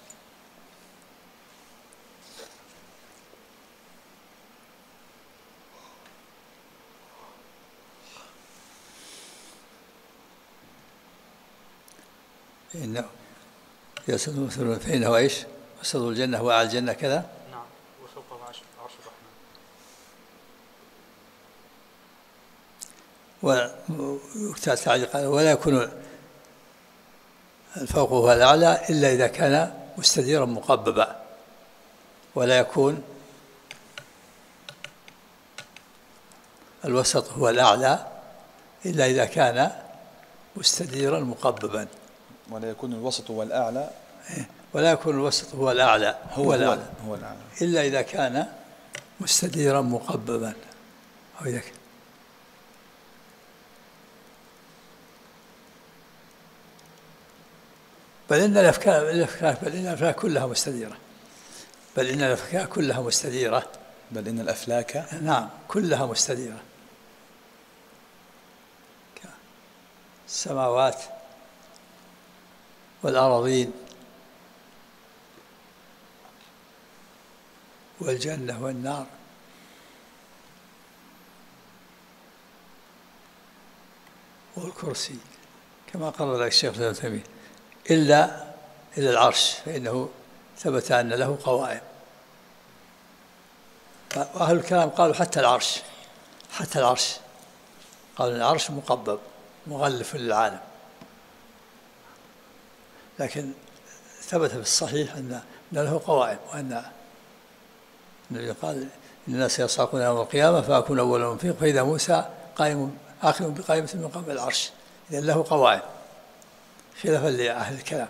إنه يسألون فإنه إيش؟ وسط الجنة وأعلى الجنة كذا. نعم وفوقه عرش الرحمن. وتعليق ولا يكون الفوق هو الأعلى إلا إذا كان مستديرا مقببا، ولا يكون الوسط هو الأعلى إلا إذا كان مستديرا مقببا. ولا يكون الوسط هو الأعلى ولا يكون الوسط هو الأعلى هو الأعلى إلا إذا كان مستديرا مقببا أو إذا كان بل إن الأفلاك كلها مستديرة. بل إن الأفلاك كلها مستديرة. بل إن الأفلاك نعم كلها مستديرة. السماوات والأراضين والجنة والنار والكرسي كما قرر ذلك الشيخ ابن تيمية إلا العرش فإنه ثبت أن له قوائم. وأهل الكلام قالوا حتى العرش قالوا العرش مقبب مغلف للعالم، لكن ثبت في الصحيح أن له قوائم وأن النبي قال إن الناس يصعقون يوم القيامة فأكون أول من فيق، فإذا موسى قائم آخذ بقائمة من قبل العرش، إذا له قواعد خلافا لأهل الكلام.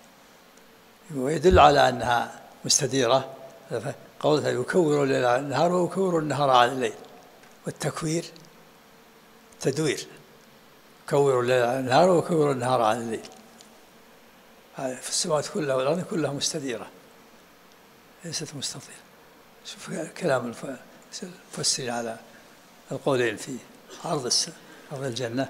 ويدل على أنها مستديرة قولها يكور الليل على النهار ويكور النهار على الليل، والتكوير تدوير، يكور الليل على النهار ويكور النهار على الليل. في السماوات كلها والأرض كلها مستديرة ليست مستطيلة. شوف كلام المفسرين على القولين في عرض الجنة.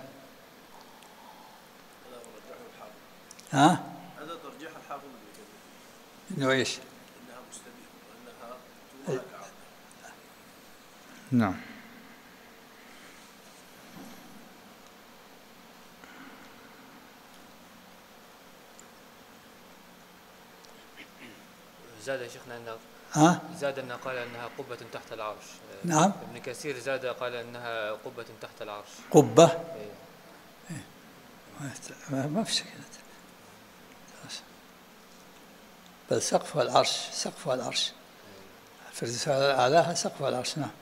ها؟ هذا ترجيح الحافظ ابن كثير إنه إيش؟ انها مستديره وانها طولها كعرضها. نعم. زاد يا شيخنا أنها ها؟ زاد أنها قال أنها قبة تحت العرش. نعم. ابن كثير زاد قال أنها قبة تحت العرش. قبة؟ إيه. ما في شيء، بل سقفها العرش، سقفها العرش، الفردوس أعلاها سقفها العرش. نعم.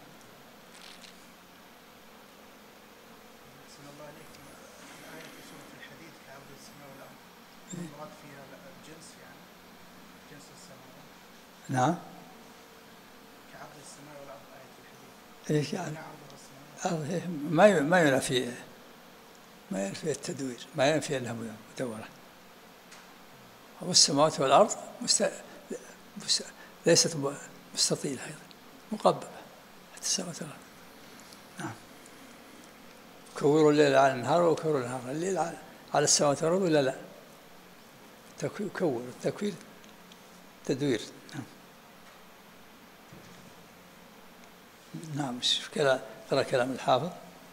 أحسن الله عليك. الآية في سورة الحديد كعرض السماء والأرض، المراد فيها الجنس، يعني جنس السماوات. نعم. كعرض السماء والأرض آية الحديد. إيش يعني؟ كعرض السماء. ما ينفي التدوير، ما ينفي أنها مدورة. والسماوات والأرض ليست مستطيلة أيضا، مقببة حتى السماوات والأرض. نعم. كوروا الليل على النهار وكوروا النهار الليل على السماوات والأرض، ولا لا؟ كور التكوير تدوير. نعم. نعم. شوف قرأ كلام الحافظ.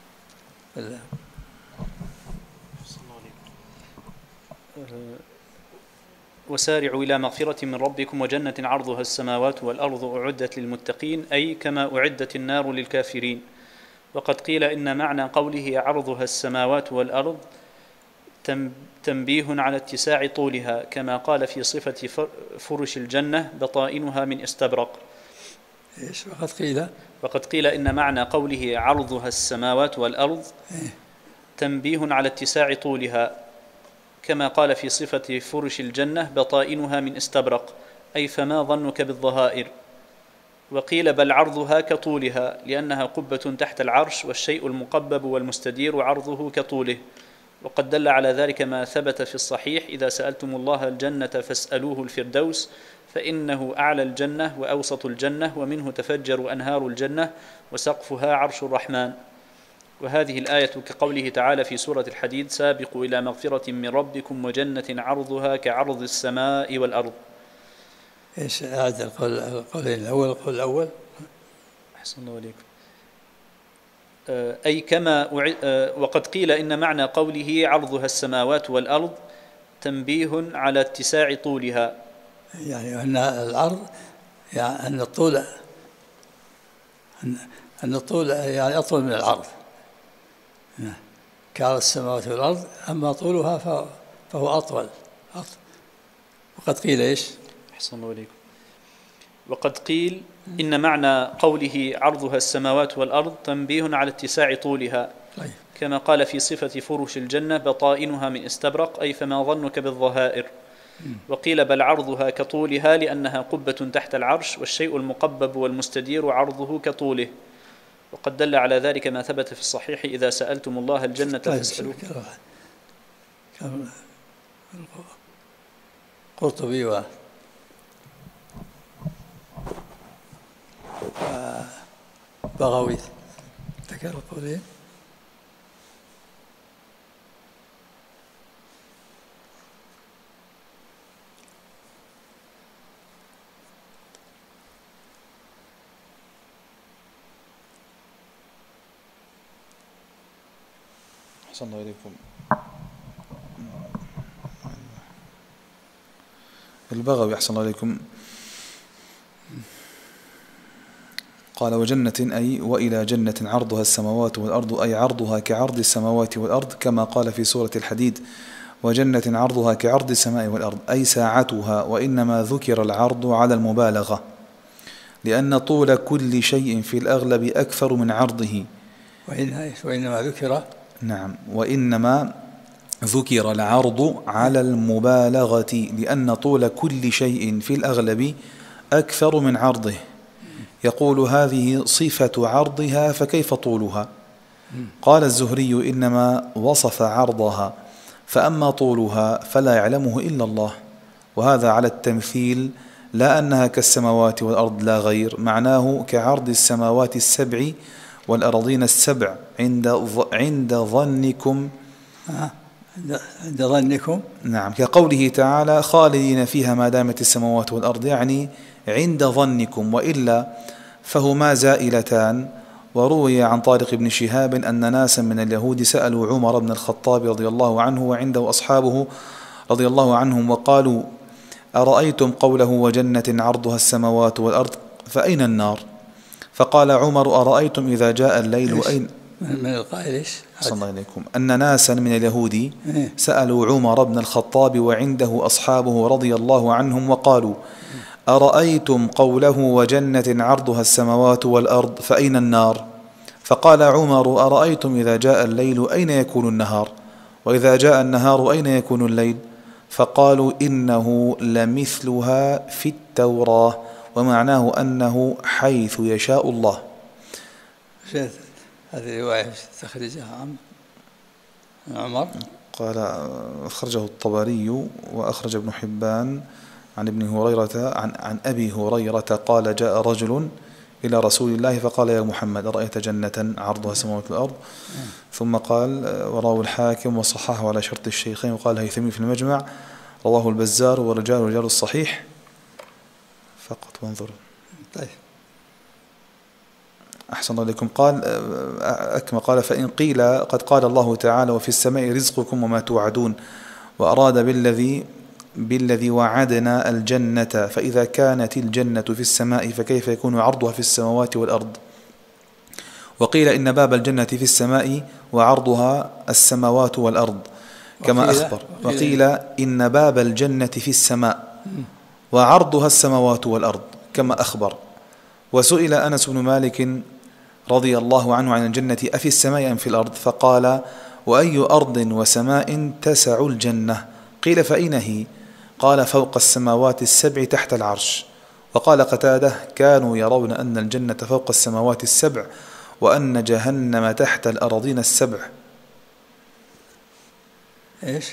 وسارعوا إلى مغفرة من ربكم وجنة عرضها السماوات والأرض أعدت للمتقين، أي كما أعدت النار للكافرين. وقد قيل إن معنى قوله عرضها السماوات والأرض تنبيه على اتساع طولها، كما قال في صفة فرش الجنة بطائنها من استبرق. إيش وقد قيل إن معنى قوله عرضها السماوات والأرض تنبيه على اتساع طولها، كما قال في صفة فرش الجنة بطائنها من استبرق، أي فما ظنك بالظهائر. وقيل بل عرضها كطولها، لأنها قبة تحت العرش، والشيء المقبب والمستدير عرضه كطوله. وقد دل على ذلك ما ثبت في الصحيح: إذا سألتم الله الجنة فاسألوه الفردوس، فإنه أعلى الجنة وأوسط الجنة، ومنه تفجر أنهار الجنة، وسقفها عرش الرحمن. وهذه الآية كقوله تعالى في سورة الحديد: سابقوا إلى مغفرة من ربكم وجنة عرضها كعرض السماء والأرض. إيش هذا القولين الأول؟ القول الأول أحسن الله عليكم. أي كما وقد قيل إن معنى قوله عرضها السماوات والأرض تنبيه على اتساع طولها، يعني أن العرض، يعني أن الطول يعني أطول من العرض، كعرض السماوات والأرض، أما طولها فهو أطول. وقد قيل إيش؟ أحسن الله عليكم. وقد قيل إن معنى قوله عرضها السماوات والأرض تنبيه على اتساع طولها، كما قال في صفة فرش الجنة بطائنها من استبرق، أي فما ظنك بالظهائر. وقيل بل عرضها كطولها، لأنها قبة تحت العرش، والشيء المقبب والمستدير عرضه كطوله. وقد دل على ذلك ما ثبت في الصحيح: إذا سألتم الله الجنة فاسألوه. قرطبي وبغوي ذكر قولين. أحسن الله إليكم. البغوي أحسن الله إليكم قال: وجنة أي وإلى جنة عرضها السماوات والأرض، أي عرضها كعرض السماوات والأرض، كما قال في سورة الحديد: وجنة عرضها كعرض السماء والأرض، أي ساعتها، وإنما ذكر العرض على المبالغة. لأن طول كل شيء في الأغلب أكثر من عرضه. وإنما ذكر نعم، وإنما ذكر العرض على المبالغة لأن طول كل شيء في الأغلب أكثر من عرضه. يقول هذه صفة عرضها فكيف طولها؟ قال الزهري إنما وصف عرضها، فأما طولها فلا يعلمه إلا الله، وهذا على التمثيل، لا أنها كالسماوات والأرض لا غير، معناه كعرض السماوات السبع والأراضين السبع عند ظنكم. عند ظنكم. نعم، كقوله تعالى خالدين فيها ما دامت السماوات والأرض، يعني عند ظنكم، وإلا فهما زائلتان. وروي عن طارق بن شهاب أن ناسا من اليهود سألوا عمر بن الخطاب رضي الله عنه وعنده أصحابه رضي الله عنهم وقالوا أرأيتم قوله وجنة عرضها السماوات والأرض فأين النار؟ فقال عمر أرأيتم إذا جاء الليل أين من القائل إيش؟ صلى الله عليكم أن ناسا من اليهود سألوا عمر بن الخطاب وعنده أصحابه رضي الله عنهم وقالوا أرأيتم قوله وجنة عرضها السماوات والأرض فأين النار؟ فقال عمر أرأيتم إذا جاء الليل أين يكون النهار؟ وإذا جاء النهار أين يكون الليل؟ فقالوا إنه لمثلها في التوراة، ومعناه أنه حيث يشاء الله. هذه رواية تخرجها عمر قال أخرجه الطبري وأخرج ابن حبان عن ابن هريرة عن أبي هريرة قال جاء رجل إلى رسول الله فقال يا محمد أرأيت جنة عرضها السماوات والأرض؟ ثم قال وراه الحاكم وصححه على شرط الشيخين، وقال الهيثمي في المجمع رواه البزار ورجال الصحيح فقط وانظر. طيب أحسن الله إليكم. قال أكمل قال فإن قيل قد قال الله تعالى وفي السماء رزقكم وما توعدون، وأراد بالذي وعدنا الجنة، فإذا كانت الجنة في السماء فكيف يكون عرضها في السماوات والأرض؟ وقيل إن باب الجنة في السماء وعرضها السماوات والأرض كما أخبر، وقيل إن باب الجنة في السماء وعرضها السماوات والأرض كما أخبر. وسئل أنس بن مالك رضي الله عنه عن الجنة أفي السماء أم في الأرض؟ فقال وأي أرض وسماء تسع الجنة؟ قيل فأين هي؟ قال فوق السماوات السبع تحت العرش. وقال قتادة كانوا يرون أن الجنة فوق السماوات السبع وأن جهنم تحت الأراضين السبع. إيش؟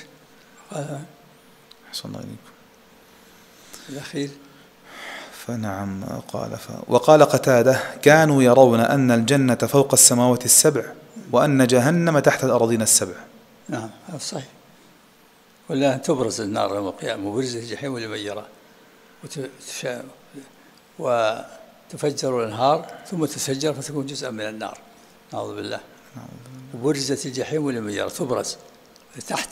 أحسن الله إليكم. الأخير فنعم قال وقال قتادة كانوا يرون أن الجنة فوق السماوات السبع وأن جهنم تحت الأراضين السبع. نعم صحيح. ولا تبرز النار يوم القيامة وبرزت الجحيم لمن يرى وتفجر الأنهار ثم تسجر فتكون جزءا من النار، نعوذ بالله. وبرزت الجحيم لمن يرى، تبرز تحت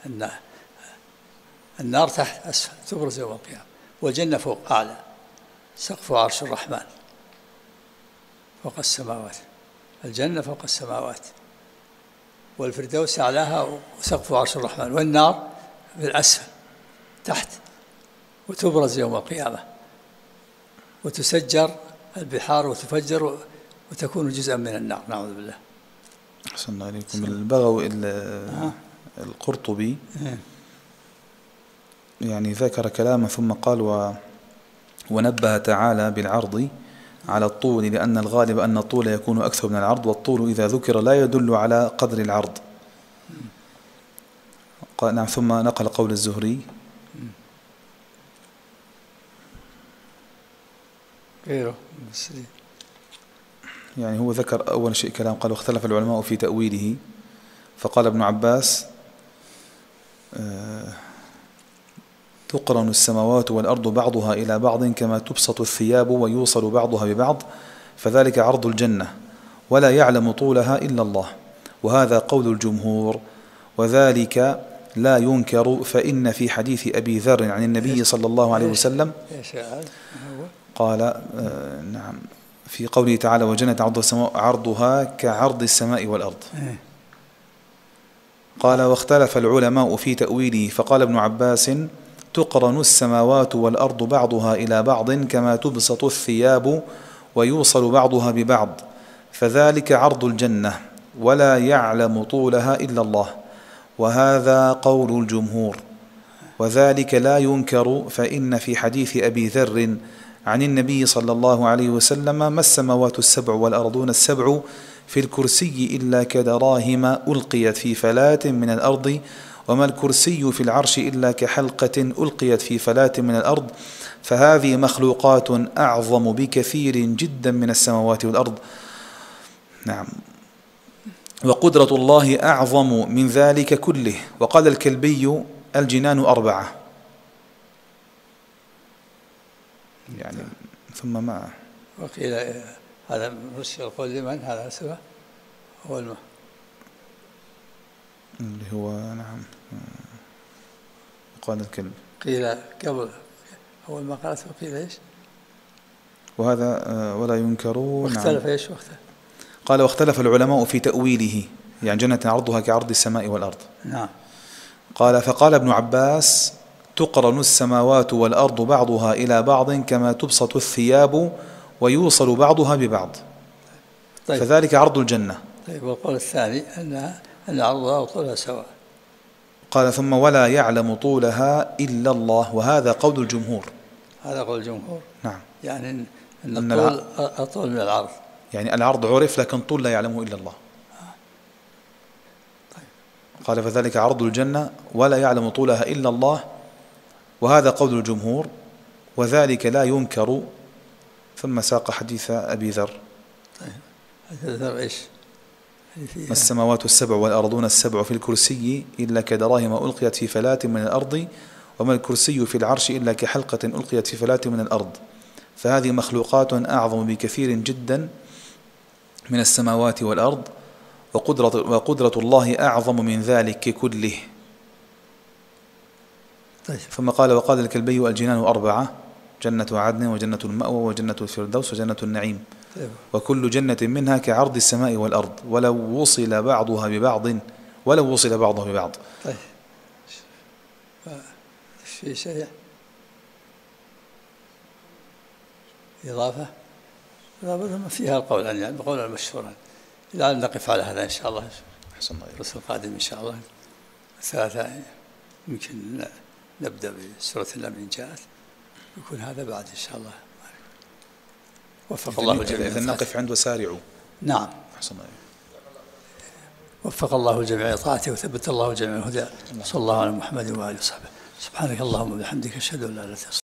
النار تحت أسفل، تبرز يوم القيامة. والجنة فوق أعلى، سقف عرش الرحمن فوق السماوات، الجنة فوق السماوات، والفردوس أعلاها وسقف عرش الرحمن، والنار بالأسفل تحت، وتبرز يوم القيامة وتسجر البحار وتفجر وتكون جزءا من النار، نعوذ بالله. أحسن الله عليكم. البغوي القرطبي يعني ذكر كلاما ثم قال ونبه تعالى بالعرض على الطول، لأن الغالب أن الطول يكون أكثر من العرض، والطول إذا ذكر لا يدل على قدر العرض. قال نعم. ثم نقل قول الزهري غيره يعني هو ذكر أول شيء كلام قال واختلف العلماء في تأويله، فقال ابن عباس تقرن السماوات والأرض بعضها إلى بعض كما تبسط الثياب ويوصل بعضها ببعض، فذلك عرض الجنة ولا يعلم طولها إلا الله، وهذا قول الجمهور، وذلك لا ينكر، فإن في حديث أبي ذر عن النبي صلى الله عليه وسلم قال نعم في قوله تعالى وجنة عرضها كعرض السماء والأرض. قال واختلف العلماء في تأويله، فقال ابن عباس تقرن السماوات والأرض بعضها إلى بعض كما تبسط الثياب ويوصل بعضها ببعض، فذلك عرض الجنة ولا يعلم طولها إلا الله، وهذا قول الجمهور، وذلك لا ينكر، فإن في حديث أبي ذر عن النبي صلى الله عليه وسلم: ما السماوات السبع والأرضون السبع في الكرسي إلا كدراهم ألقيت في فلاة من الأرض، وما الكرسي في العرش إلا كحلقة ألقيت في فلاة من الأرض، فهذه مخلوقات أعظم بكثير جدا من السماوات والأرض. نعم. وقدرة الله أعظم من ذلك كله. وقال الكلبي: الجنان 4. يعني ثم معه. وقيل هذا رشي القول لمن هذا سبب هو اللي هو نعم. قال الكلب. قيل قبل أول ما قالت وقيل إيش؟ وهذا ولا ينكر. واختلف نعم. إيش واختلف؟ قال: واختلف العلماء في تأويله، يعني جنة عرضها كعرض السماء والأرض. نعم. قال: فقال ابن عباس: تقرن السماوات والأرض بعضها إلى بعض كما تبسط الثياب ويوصل بعضها ببعض. طيب. فذلك عرض الجنة. طيب، والقول الثاني أن عرضها وطولها سواء. قال: ثم ولا يعلم طولها إلا الله، وهذا قول الجمهور. هذا قول الجمهور. نعم. يعني أن الطول أطول من العرض. يعني العرض عرف لكن طول لا يعلمه إلا الله. طيب. قال: فذلك عرض الجنة ولا يعلم طولها إلا الله، وهذا قول الجمهور، وذلك لا ينكر. ثم ساق حديث أبي ذر. طيب، حديث ذر إيش؟ ما السماوات السبع والأرضون السبع في الكرسي إلا كدراهم ألقيت في فلاة من الأرض، وما الكرسي في العرش إلا كحلقة ألقيت في فلاة من الأرض، فهذه مخلوقات أعظم بكثير جدا من السماوات والأرض، وقدرة الله أعظم من ذلك كله. طيب. ثم قال: وقال الكلبي: الجنان 4: جنة عدن وجنة المأوى وجنة الفردوس وجنة النعيم. طيب. وكل جنة منها كعرض السماء والأرض ولو وصل بعضها ببعض. طيب، في شيء إضافة ما فيها القول يعني بقول المشهور، لعل نقف على هذا إن شاء الله. أحسن الله. الدرس القادم إن شاء الله الثلاثة يمكن نبدأ بسورة النمل إن جاءت، يكون هذا بعد إن شاء الله. وفق الله الجميع. إذا نقف عند وسارعوا. نعم. أحسن الله. وفق الله الجميع طاعته وثبت الله الجميع الهدى. صلى الله على محمد وآله وصحبه. سبحانك اللهم وبحمدك أشهد أن لا إله إلا أنت.